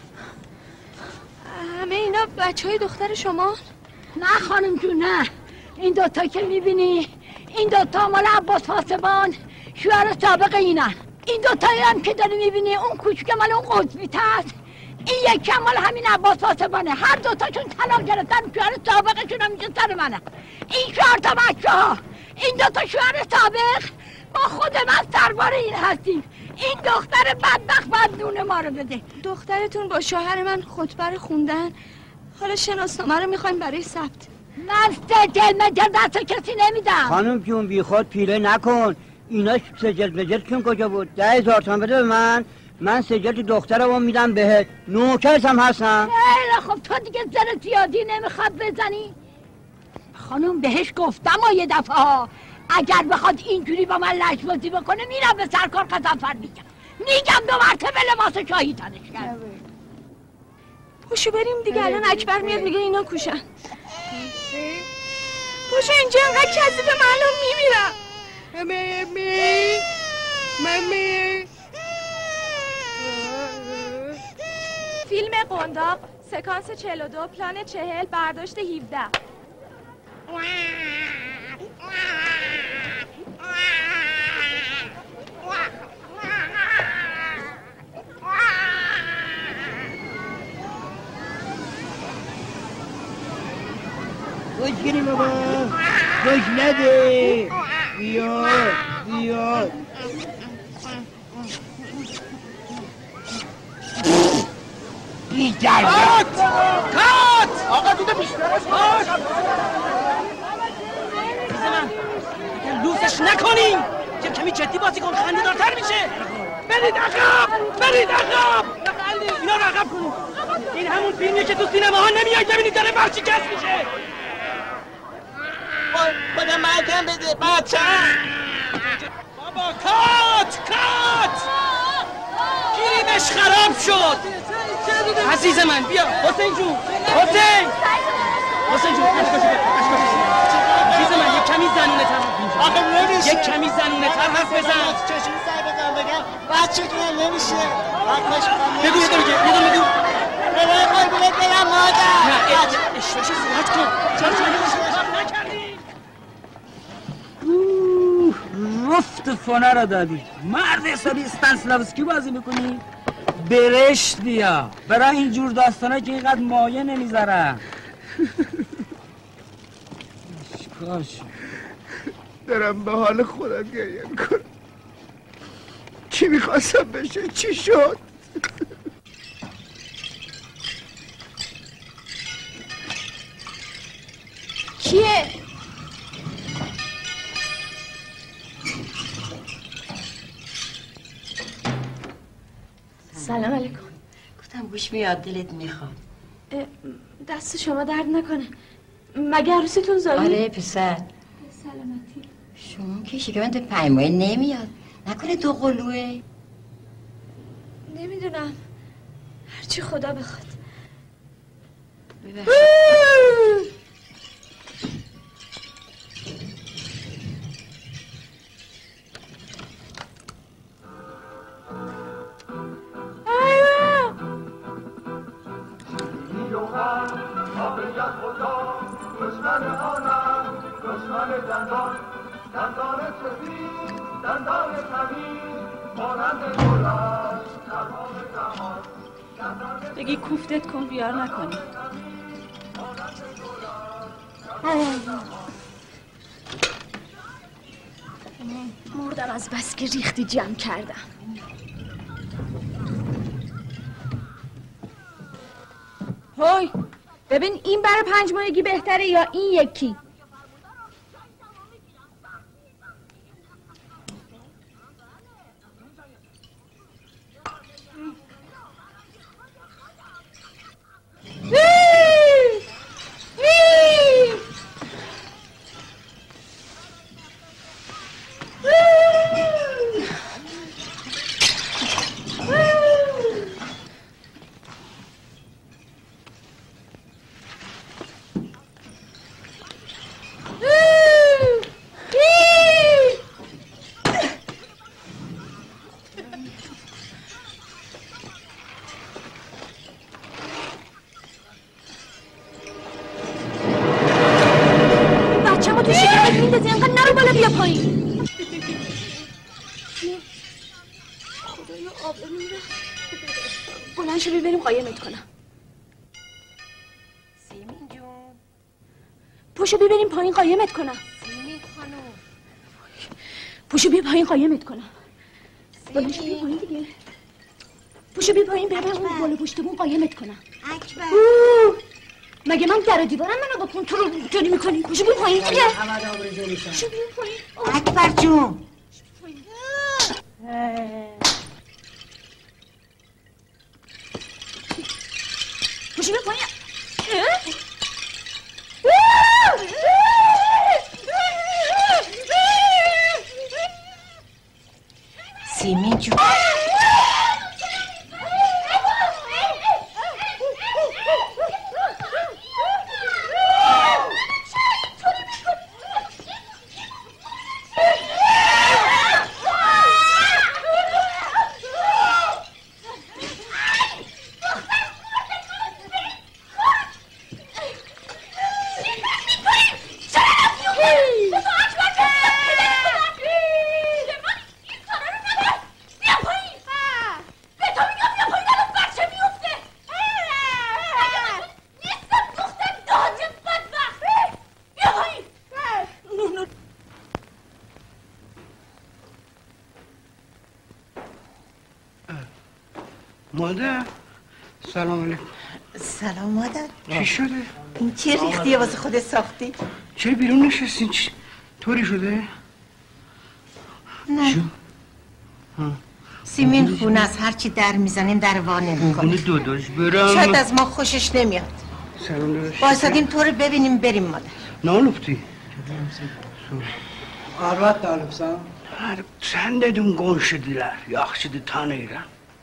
همه اینا بچه های دختر شما؟ نه خانم جون نه این دوتا که میبینی این دوتا مال عباس پاسبان شوهر سابق اینن این دوتایی هم که داری میبینی اون کوچیک مال اون قطبیت هست این یکی هم مال همین عباس پاسبانه هر دوتاشون طلاق گرفتن شوهر سابقشون هم اینجا سر منه این چهار تا بچه ها این دوتا شوهر سابق با خود من سربار این هستیم این دختر بدبخت باید نون ما رو بده دخترتون با شوهر من خطبه رو خوندن حالا شناسنامه رو میخوایم برای ثبت من سجل مجل دست کسی نمیدم خانم جون بی خود پیله نکن اینا سجل مجل چون کجا بود ده هزار تومن بده به من من سجل دخترمو میدم بهت نوکرت هم هستم خیلی خب تو دیگه زر زیادی نمیخواد بزنی خانم بهش گفتم و یه دفعه ها اگر بخواد اینجوری با من لجبازی بکنه میرم به سرکار قزنفر میگم میگم دو مرتبه لباس شاهی تنش کرد پوشو بریم دیگه الان اکبر میاد میگه اینا کوشن پوشو اینجا انقدر کذیبه معلوم میمیرم مامی مامی فیلم قنداق سکانس چهل و دو پلان چهل برداشت هفده خوشگلی بابا خوش نده بیاد بیاد بیدر کات کات آقا دوده بیشترش باش اگر لوسش نکنیم یه کمی جدی بازی کن خنده دارتر میشه برید عقب برید عقب اینا رو عقب کنید این همون فیلمیه که تو سینما ها نمیاد ببینید داره برشکست میشه خدا مردم بده بچه بابا کات کات گیریمش خراب شد عزیز من بیا حسین جون حسین حسین جون اشکاشو اشکاشو عزیز من یک کمی زنونه تر آخه نمیشه یک کمی زنونه تر حرف بزن چشم سر بزن بگم بچه جون نمیشه بگو یه دونه یه دونه بگو بلای قربونت برم مادر نه اشتاشو زیاد کن چرا چرا نکردی رفت فونه رو دادی مرد حسابی استانسلاوسکی بازی میکنی برشت بیا برای اینجور داستانه که اینقدر مایه نمیذارم شکار شد دارم به حال خودم گریه میکنم چی میخواستم بشه چی شد کیه؟ سلام علیکم گفتم گوش میاد دلت میخواد دست شما درد نکنه مگه عروسیتون زایی؟ آره پسر سلامتی شما که شکمن تو پنج ماه نمیاد نکنه دو قلوه نمیدونم هرچی خدا بخواد بگی کوفتت کن بیار نکنی مردم از بس که ریختی جمع کردم هوی ببین این برای پنج ماهگی بهتره یا این یکی پوشو ببریم پایین قایمت کنم سیمین خانم پوشو بیا پایین قایمت کنم بلنشو بیا پایین دیگه پوشو بیا پایین ببر اون بالا پشتمون قایمت کنم اکبر مگه من در دیوارم منو با کنترل جوری میکنی پوشو بیا پایین دیگه پوشو بیا پایین اکبر جون پوشو بیا پایین سیمین جون بیا مادر سلام علیکم. سلام مادر. چی شده؟ این چه ریختیه واسه خودت ساختی؟ چرا بیرون نشستین؟ چی؟ طوری شده؟ نه سیمین خونه از هرچی در میزنیم در وا نمیکنه. داداش برم. شاید از ما خوشش نمیاد. سلام داداش. بایستادیم تو رو ببینیم بریم مادر. نه لفتی. Albatta alıpsan. Sen dedim konuşudular, yaxşıdı tanıyıram.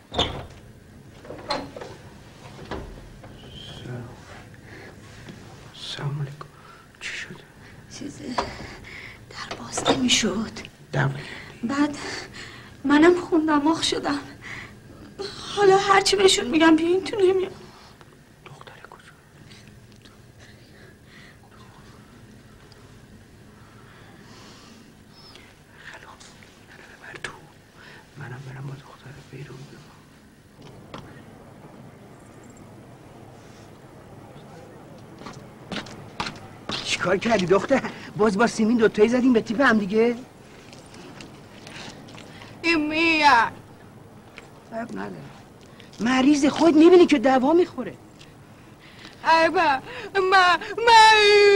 سلام علیکم. چی شد؟ چیزه در باز نمیشد. دولی بعد منم خوندماغ شدم. حالا هرچی بهشون میگم بیاین تو نمیام. دختره کجا؟ خیلی خوب منو ببر تو. منم برم با دختره بیرون ببر. چیکار کردی دختر؟ باز با سیمین دوتایی زدیم به تیپ هم دیگه؟ این میاد عیب نداره. مریض خود میبینی که دوا میخوره. عیبه ما ما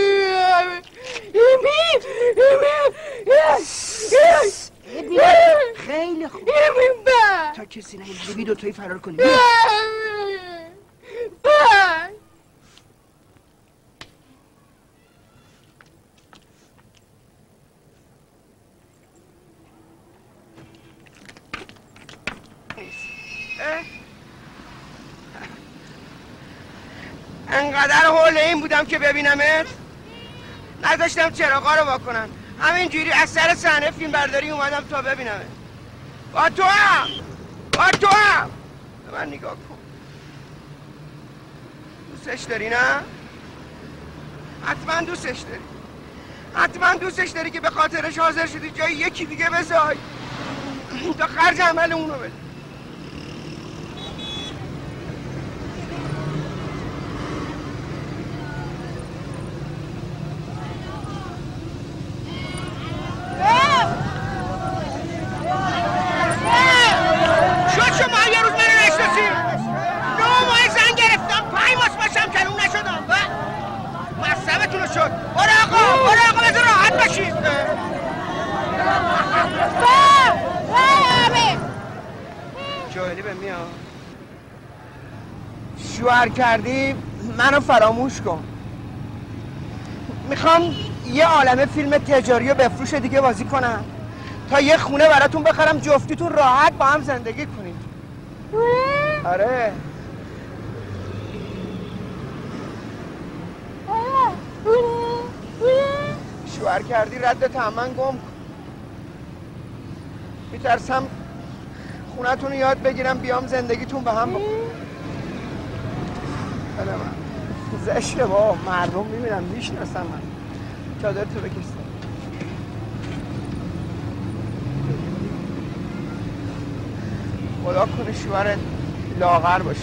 ایمی ایمی خیلی خوب ایمی با تا کسی نهید بی دوتایی فرار کنیم. با انقدر حول این بودم که ببینمت نذاشتم چراغا رو واکنن. همینجوری از سر صحنه فیلم برداری اومدم تا ببینمت. با تو هم با تو هم به من نگاه کن. دوستش داری نه؟ حتما دوستش داری. حتما دوستش داری که به خاطرش حاضر شدی جای یکی دیگه بزای تا خرج عمل اونو بده. شوهر کردی منو فراموش کن. میخوام یه عالمه فیلم تجاری و بفروش دیگه بازی کنم تا یه خونه براتون بخرم جفتیتون راحت با هم زندگی کنید. آره شوهر کردی رد تمن گم کن. میترسم خونتون رو یاد بگیرم بیام زندگیتون به هم بکنم. بله من زشته با مردم میبینم میشناسم. من چادر تو بکشتم. خدا کنه شوهرت لاغر باشه،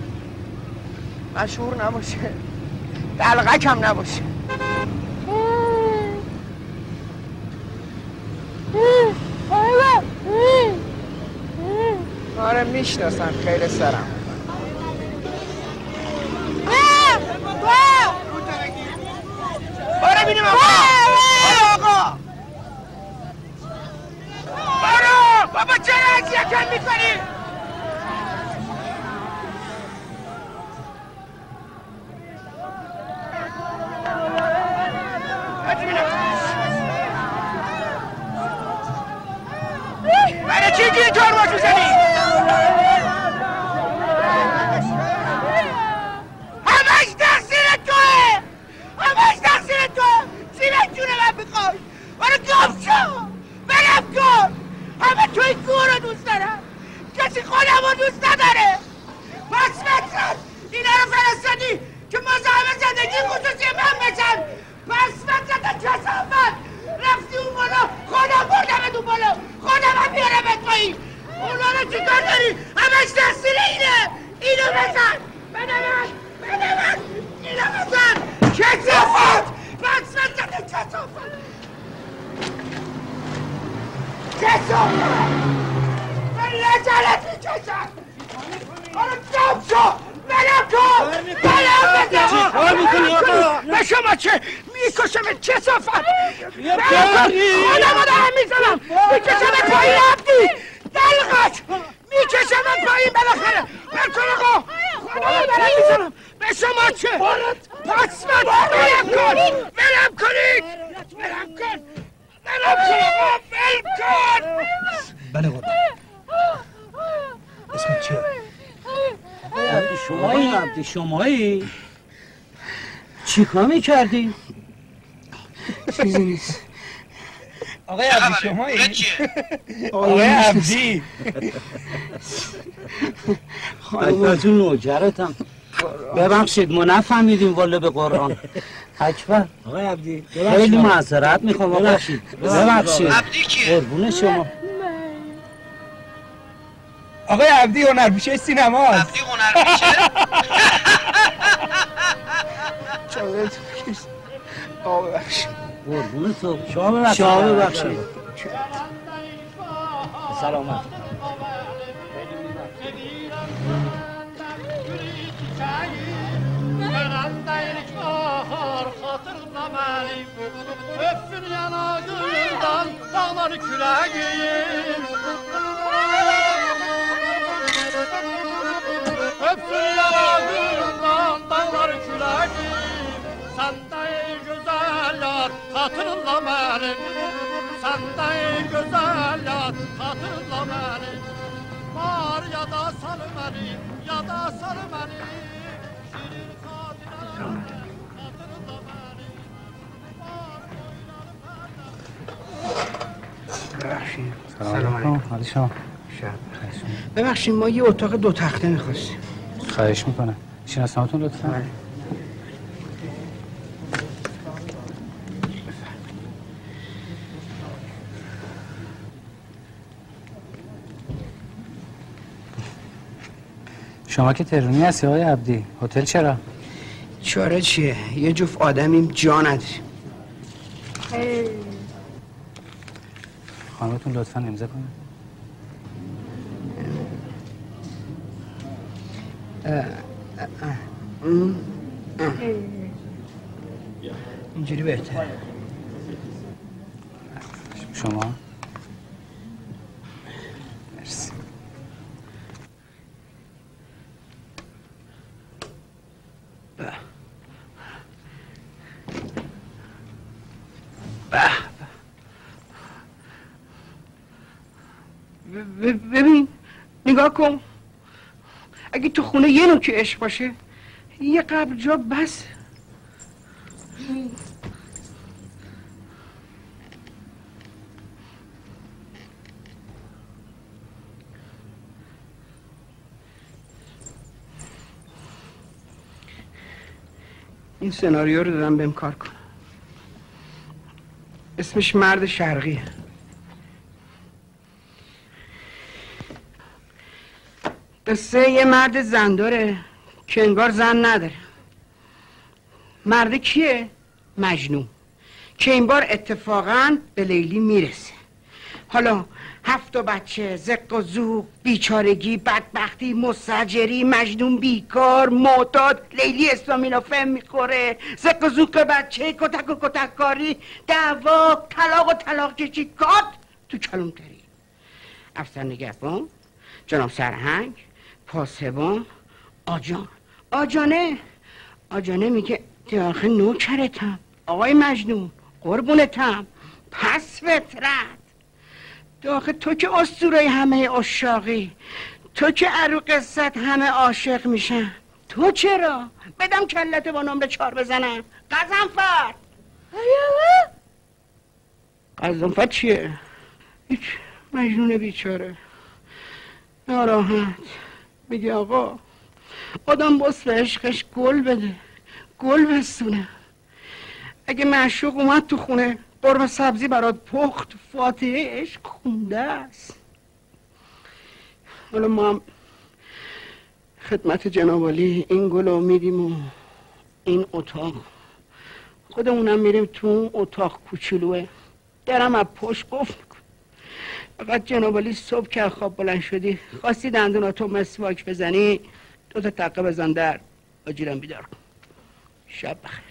مشهور نباشه، دلغک هم نباشه. آره میشناسم خیلی سرم. باره بینیم آقا. باره آقا باره. بابا چرا از یکم میکنی؟ برای چی اینجوری ترمز میزنی؟ همش تقصیر توه. همش تقصیر توه. زیرک جونه من میخوای. برای گم شو. برم کن. همه توی گور رو دوست دارم. کسی خودم رو دوست نداره. پس مطرد اینا رو فرستادی که مزاحم زندگی خصوصی من بشن. پس مطرد کسافت رفتی اون بالا. خودم بردمت اون بالا. خودم هم بیارمت پایین. اونا رو چی کار داری؟ همش تقصیر اینه. اینو بزن. بده من. بده من. اینو بزن. کسافت. پس مطرد کسافت. کسافت. من لجلت میکشم. برو ولم کن ولم کن ولم بده چی کار میکنی آقا؟ به شما چه میکشم چه صفت ولم کن خودم رو هم میزنم میکشم پایین عبدی دلغک میکشم پایین بالاخره ول کن آقا خودم رو دارم میزنم به شما چه پس من ولم کن ولم کنید ولم کن ولم کن آقا ول کن بله قربان اسمت چیه؟ عبدی شمایی؟ عبدی شمایی؟ چی کار میکردی؟ چیزی نیست آقای عبدی شمایی؟ آقای عبدی خانمتون نوکرتم ببخشید ما نفهمیدیم والا به قرآن اکبر آقای عبدی خیلی معذرت میخوام ببخشید ببخشید عبدی کیه؟ قربون شما آقای عبدی هنرپیشه سینما است عبدی هنرپیشه؟ چاقه تو بکش آقا ببخشید قربون تو شما ببخشید شما ببخشید سلامت Öpsün yanağından dağlar küreğim Öpsün yanağından dağlar küreğim Sen de ey güzel yar hatırla beni Sen de ey güzel yar hatırla beni Var ya da sal beni ya da sal beni Şirin kadına hatırla beni ببخشید سلام علیکم حالی شما ببخشید ما یه اتاق دو تخته میخواستیم خواهش میکنم شناسنامه‌تون لطفا شما که تهرونی هستی آقای عبدی هتل چرا؟ چاره چیه؟ یه جفت آدمیم جا نداریم خانمتون لطفا امضا کنید اینجوری بهتره شما؟ مرسی ببین نگاه کن اگه تو خونه یه نوک عشق باشه یه قبر جا بس این سناریو رو دادم بهم کار کن اسمش مرد شرقیه قصه یه مرد زنداره که انگار زن نداره مرد کیه؟ مجنون که این بار اتفاقا به لیلی میرسه حالا هفت بچه زق و زوق بیچارگی بدبختی مستاجری مجنون بیکار معتاد لیلی استامینوفن میخوره زق و زوق بچه کتک و کتک کاری دعوا طلاق و طلاق کشی کات تو کلونتری افسر نگهبان جناب سرهنگ پاسبان آجان آجانه آجانه میگه تی آخه نوکرتم آقای مجنون قربونتم پس فطرت آخه تو که اسطوره همه عشاقی تو که ارو قصت همه عاشق میشن تو چرا بدم کلت با نمره چار بزنم قزنفر قزنفر چیه هیچ مجنون بیچاره ناراحت میگه آقا آدم باز به عشقش گل بده گل بستونه اگه معشوق اومد تو خونه قرمه سبزی برات پخت فاتحه عشق خونده است حالا ما هم خدمت جناب عالی این گلو میدیم و این اتاق خودمونم میریم تو اتاق کوچولوه درم از پشت قفل کن فقط جناب عالی صبح که خواب بلند شدی خواستی دندوناتو مسواک بزنی دو تا تقه بزن در آجیرم بیدار کن. شب بخیر.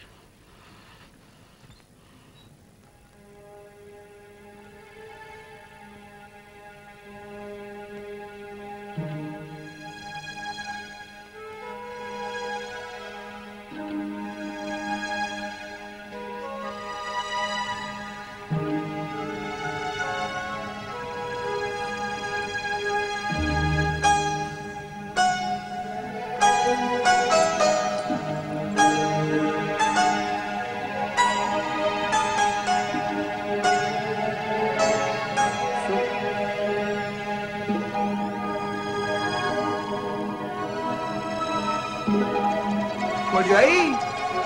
کجایی؟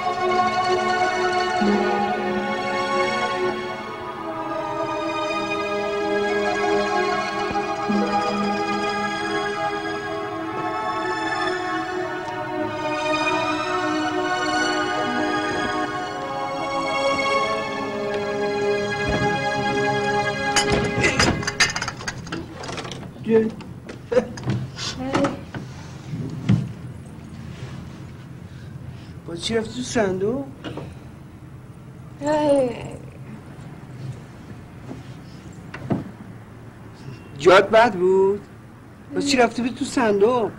باز چی رفتی تو صندوق؟ جات بد بود؟ باز چی رفتی تو صندوق؟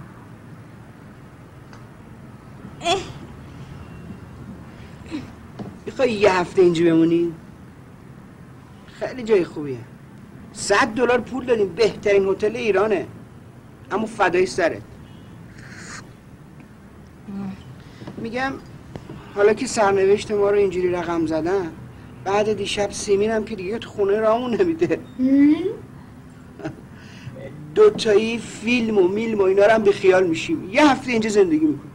میخوای یه هفته اینجا بمونی؟ خیلی جای خوبیه. صد دلار پول داریم، بهترین هتل ایرانه، اما فدای سرت. میگم حالا که سرنوشت ما رو اینجوری رقم زدن، بعد دیشب سیمینم که دیگه تو خونه رامون نمیده. دوتایی فیلم و میلم و اینا رو هم به خیال میشیم. یه هفته اینجا زندگی میکنیم.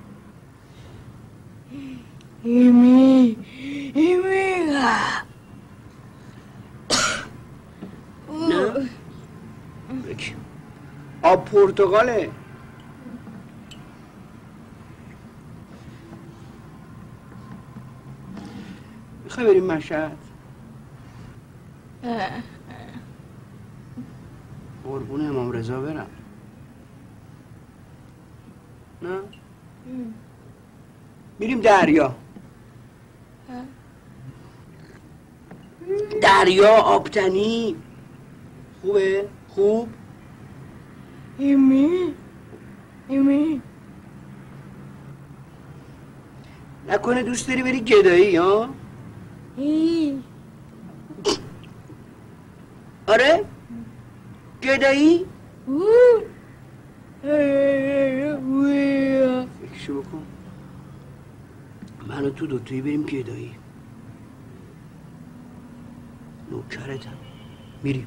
ایمی ایمی نه؟ بکی آب پرتقاله. میخوای بریم مشهد؟ قربون امام رضا برم. نه؟ میریم دریا. دریا آبتنی خوبه؟ خوب؟ ایمی ایمی نکنه دوست داری بری گدایی ها؟ ای آره؟ گدایی؟ فکرشو بکن. منو تو دوتایی بریم گدایی. نوکرتم. میریم.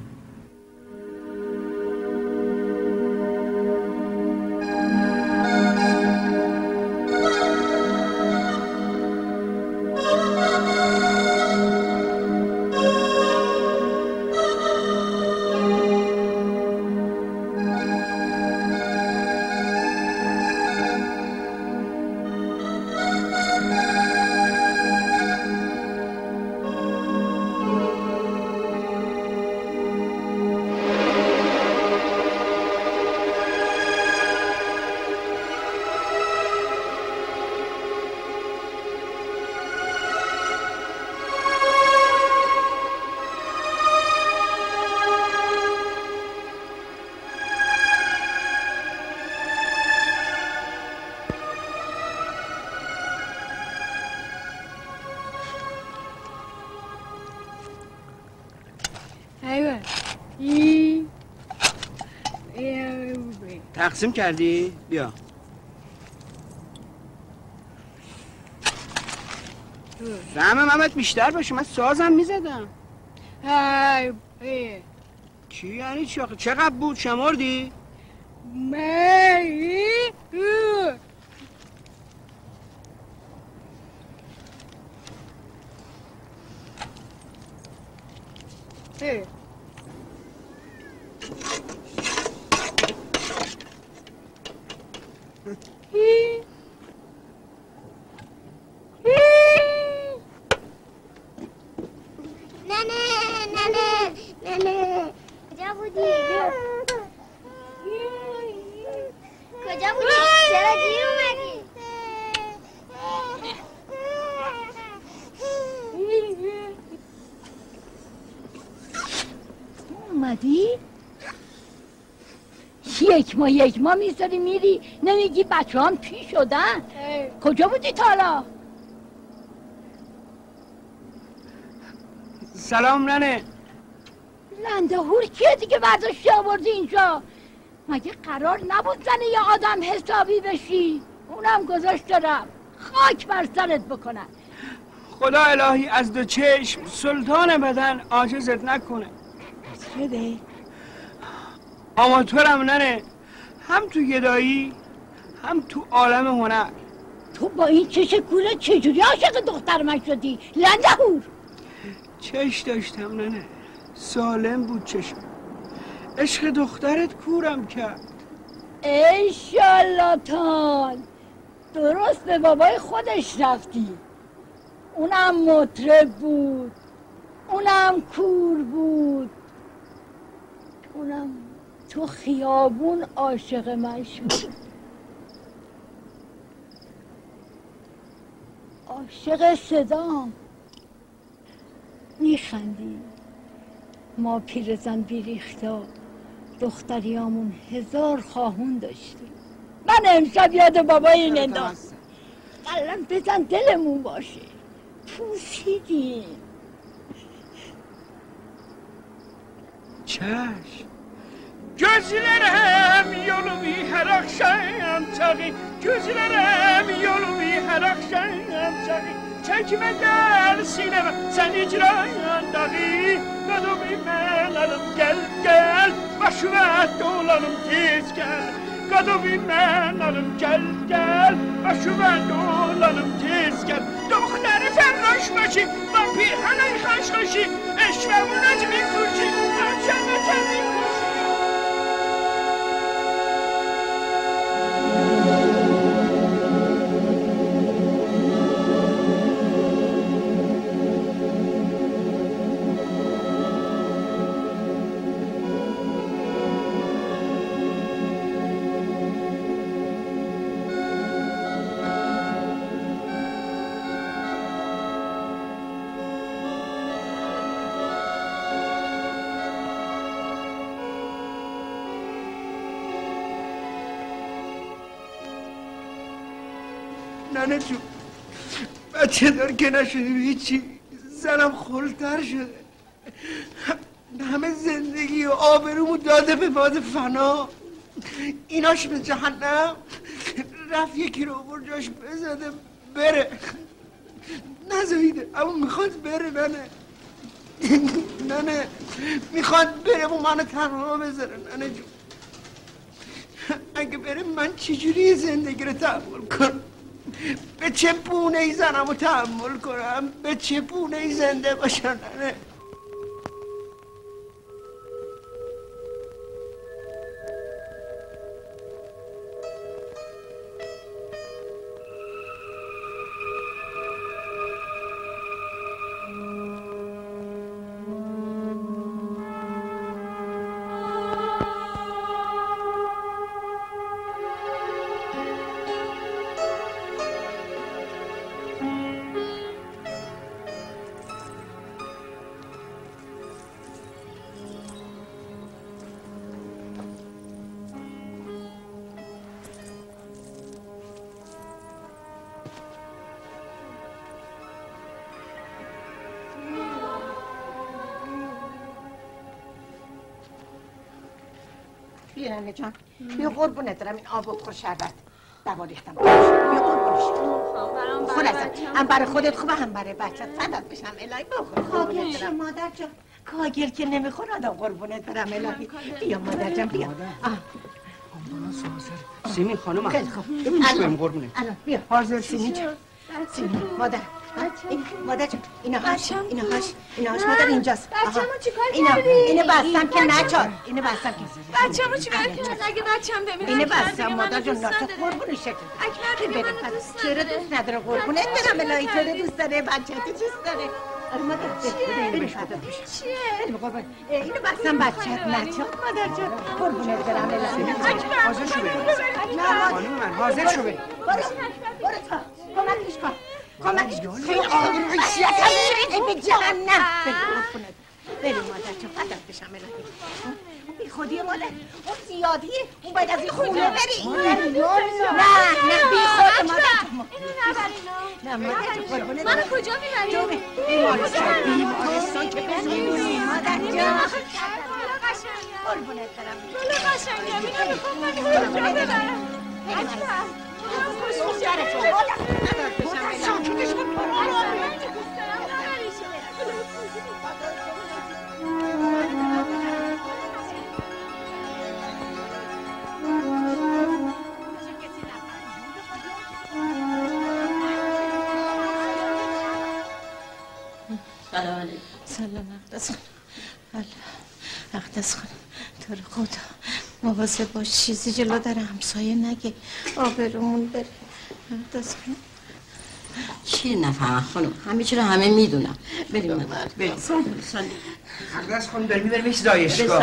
تقسیم کردی؟ بیا. فهم محمد بیشتر باشه، من سازم میزدم. چی یعنی چی آخه؟ چقدر بود؟ شمردی؟ کجا بودی؟ کجا بودی؟ چرا دیر اومدی؟ یک ما یک ما میذاری میری نمیگی بچه هم پی شدن. کجا بودی تا حالا؟ سلام ننه. لنده هور کیه دیگه برداشتی آوردی اینجا؟ مگه قرار نبود زن یه آدم حسابی بشی؟ اونم گذاشت دارم خاک بر سرت بکنن. خدا الهی از دو چشم سلطان بدن عاجزت نکنه. شده؟ آماتورم ننه، هم تو گدایی هم تو عالم هنر. تو با این چش کوره چجوری عاشق دختر من شدی؟ لنده هور. چش داشتم ننه، سالم بود چشم. عشق دخترت کورم کرد. ایشالله تان درست به بابای خودش رفتی. اونم مطرب بود، اونم کور بود، اونم تو خیابون عاشق من شد. عاشق صدام. میخندی ما پیرزن بیریختا دختریامون هزار خواهون داشتیم. من امشب یاد بابا این انداز قلم بزن دلمون باشه. پوسیدیم. چشم Gözlerim yolu bir her akşam çağı Gözlerim yolu bir her akşam çağı Çekme gel sineme sen icrayan dağı Kadımı ben alım gel gel Başıma dolanım tez gel Kadımı ben alım gel gel Başıma dolanım tez gel Dokları ferraş başı Vampir hanay haş haşı Eşremün acmi kurşi Akşam ötemin kurşi ننه جون بچه دار که نشدیم هیچی زنم خلتر شده همه زندگی و آبرومو داده به باد فنا ایناش به جهنم رفت یکی رو برجاش بزده بره نزاییده اما میخواد بره ننه ننه میخواد بره و منو تنها بذاره ننه جون اگه بره من چجوری زندگی رو تحمل کنم به چه پونه ای زنم رو تحمل کنم به چه پونه ای زنده باشم ننه بیا ننه جان بیا قربونت دارم این آب و بخور شربت دوا ریختم بیا قربونش خور ازم هم برای خودت خوبه هم برای بچت فدات بشم الهی بخور کاگل چه مادر جان کاگل که نمیخور آدم قربونت برم الهی بیا مادر جان بیا سیمین خانومم خیلی خوب الان قربونت الان بیا حاضر سیمین جان سیمین مادر مادر جان اینا هاش اینا هاش اینا هاش مادر اینجاست بچه‌مو چیکار اینا کردی؟ اینو بستم که نچار اینو بستم که بچه‌مو چیکار کردی؟ اگه بچه‌م ببینه اینو بستم مادر جان ناطق قربون شکل اکبر دیگه منو دوست چرا دوست نداره قربونت برم الهی چرا دوست داره بچه‌ت دوست داره آره مادر بریم چیه؟ بریم قربون اینو بستم بچه‌ت نچار مادر جان قربونت برم الهی حاضر شو بریم خانوم من حاضر شو بریم برو برو تا کمکش کن کمکش کن این آبروی شیعت هم به جهنم بریم قربونت بریم مادر جان فدات بشم بشم بی خودی ماله اون زیادیه اون باید از این خونه بری نه نه بی خود مادر نه مادر من کجا میبری؟ بیمارستان بیمارستان که بزنی مادر جان قربونت برم بله قشنگم اینو میخوام من کجا ببرم اکبر خوش میشه مادر ساکتش کن تو رو سلام علیکم. سلام اقدس خانم. الله اقدس خانم تو رو خدا مواظب باش چیزی جلو در همسایه نگه آبرومون بره اقدس خانم. چی نفهم خانم همه چی رو همه میدونم. بریم مادر بریم. اقدس خانم داری میبری بهش زایشگاه.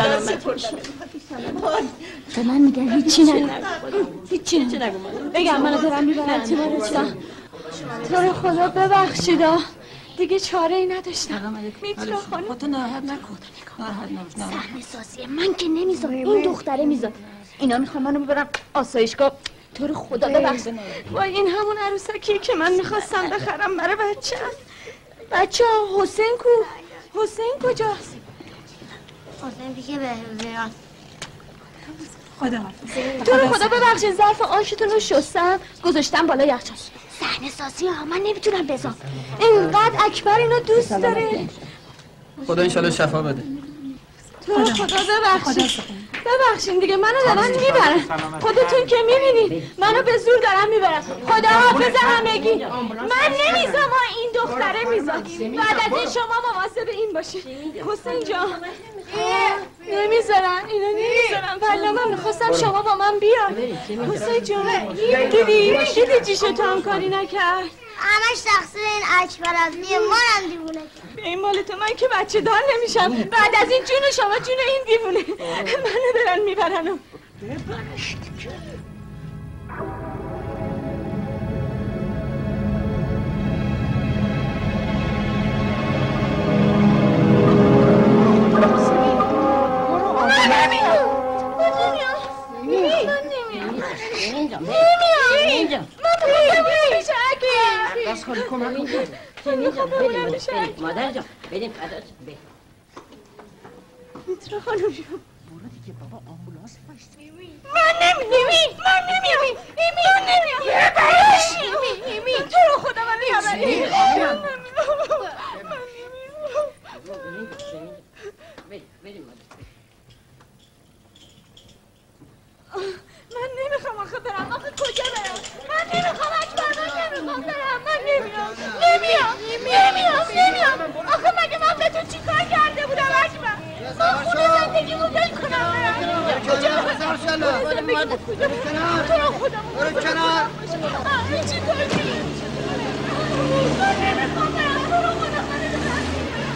به من میگن هیچی نگو هیچی نگو بگم منو دارم میبرن تیمارستان تو رو خدا ببخشیدا دیگه چاره ای نداشتم. میترا خانم خودتو ناراحت نکن. ناراحت نباش. صحنه سازیه من که نمیذارم این دختره میذاره اینا میخوان منو ببرم آسایشگاه تو رو خدا ببخش. وای این همون عروسکیه که من میخواستم بخرم برای بچه بچه حسین کو حسین کجاست؟ حسین دیگه به زیاد خدا تو رو خدا ببخشید ظرف آشتون رو شستم گذاشتم بالا یخچال. صحنه سازی ها من نمیتونم بذارم اینقدر اکبر اینو دوست داره. خدا انشالله شفا بده. تو رو خدا ببخشید ببخشین دیگه منو دارن میبرن خودتون که میبینید منو به زور دارن میبرن. خدا حافظ همگی. من نمیذارم این دختره میذارم بعد از این شما مواظب این باشی. حسین جان نمیذارن اینو نمیذارن ولی من میخواستم شما با من بیاد. حسین جان دیدی دیدی چیشو تو هم کاری نکرد همش تقصیر این اکبر از میه مانم دیوونه کرد. به این مال تو من که بچه دار نمیشم بعد از این جون شما جون این دیوونه منو دارن میبرن. مادر جان بریم فدات بریم. میترا خانم جان برو دیگه بابا آمبولانس واسه من نمیام من نمیام من نمیام برش ایمی تو رو خدا من نمیام من نمیام من نمیخوام آخه برم آخه کجا برم من نمیخوام اکبر من نمیخوام برم من نمیام نمیام نمیام نمیام آخه مگه من به تو چیکار کرده بودم اکبر من خونه زندگیمو ول کنم برم کجا برم خونه زندگیمو کجا برم تو رو خدا برو کنار چی کار کنی من نمیخوام برم تو رو خدا من نمیخوام.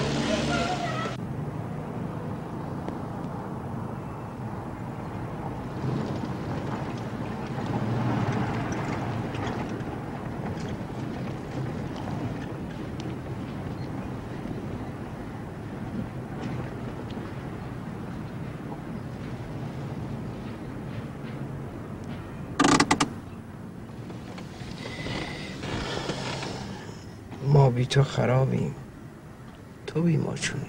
ما بی تو خرابیم تو بی ما چونی.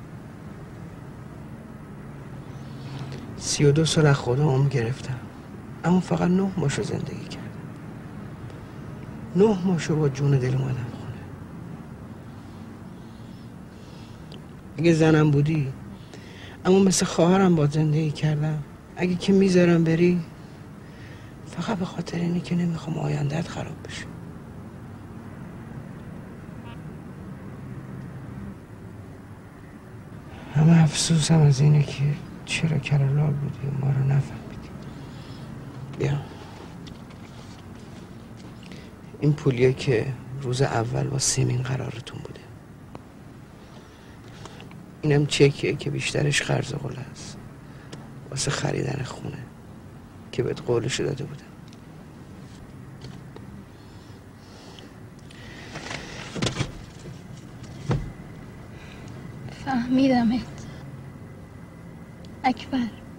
سی و دو سال از خدا عمر گرفتم اما فقط نه ماشو زندگی کردم. نه ماشو با جون دل اومدم خونه. اگه زنم بودی اما مثل خواهرم با زندگی کردم. اگه که میذارم بری فقط به خاطر اینی که نمیخوام آیندهت خراب بشه. همه افسوسم از اینه که چرا کرالال بودی و ما رو نفهمیدی. بیا این پولیه که روز اول با سیمین قرارتون بوده. اینم چکیه که بیشترش قرض قله است واسه خریدن خونه که بهت قولشو داده بودم. فهمیدمت اکبر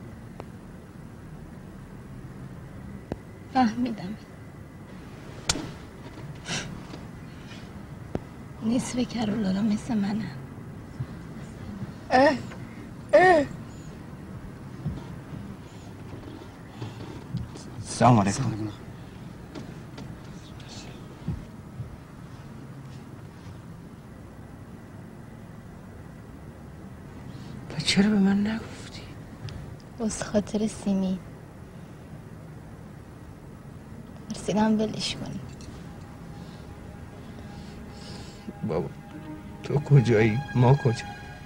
فهمیدم نصف کرولالا مثل منم. اه اه سلام علیکم. چرا به من نگفتی؟ بس خاطر سیمی رسیدم ولش کنی. بابا تو کجایی؟ ما کجا؟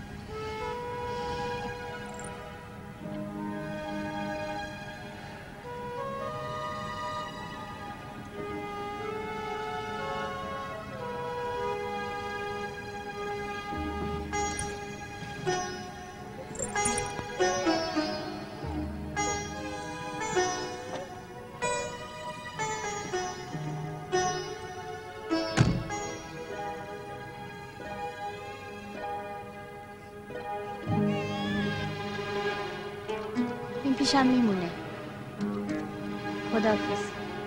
پیشم میمونه. خداحافظ.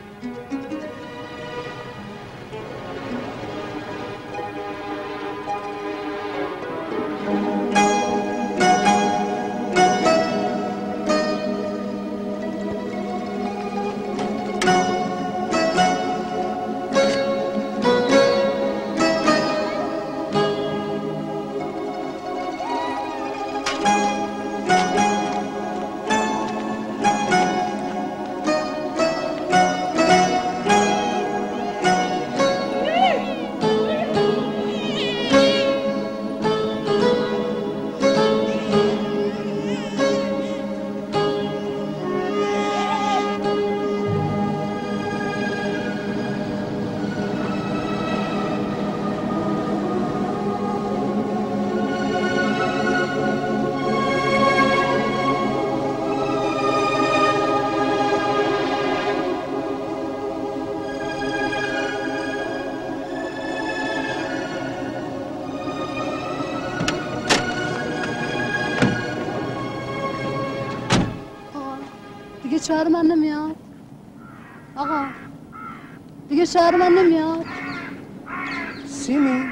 شوهر من نمیاد آقا، دیگه شوهر من نمیاد. سیمی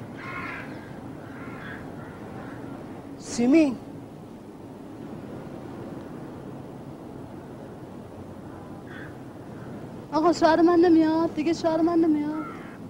سیمی آقا شوهر من نمیاد، دیگه شوهر من نمیاد.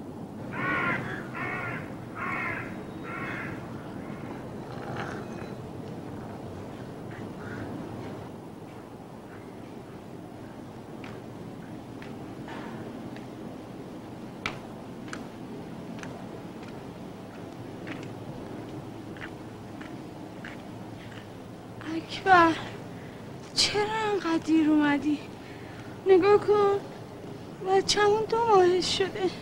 اکبر چرا انقدر دیر اومدی؟ نگاه کن بچه‌مون دو ماه شده.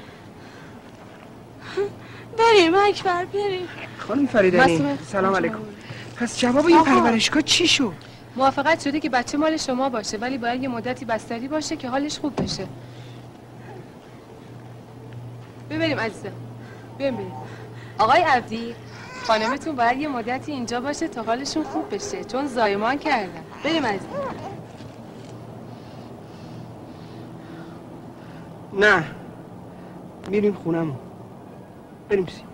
بریم اکبر بریم. خانم فریدنی سلام علیکم. پس جواب این پرورشگاه چی شد؟ موافقت شده که بچه مال شما باشه، ولی باید یه مدتی بستری باشه که حالش خوب بشه. ببریم عزیزم، بریم بریم. آقای عبدی، خانمتون باید یه مدتی اینجا باشه تا حالشون خوب بشه، چون زایمان کردن. بریم عزیزم. نه میریم خونمون. بریم سی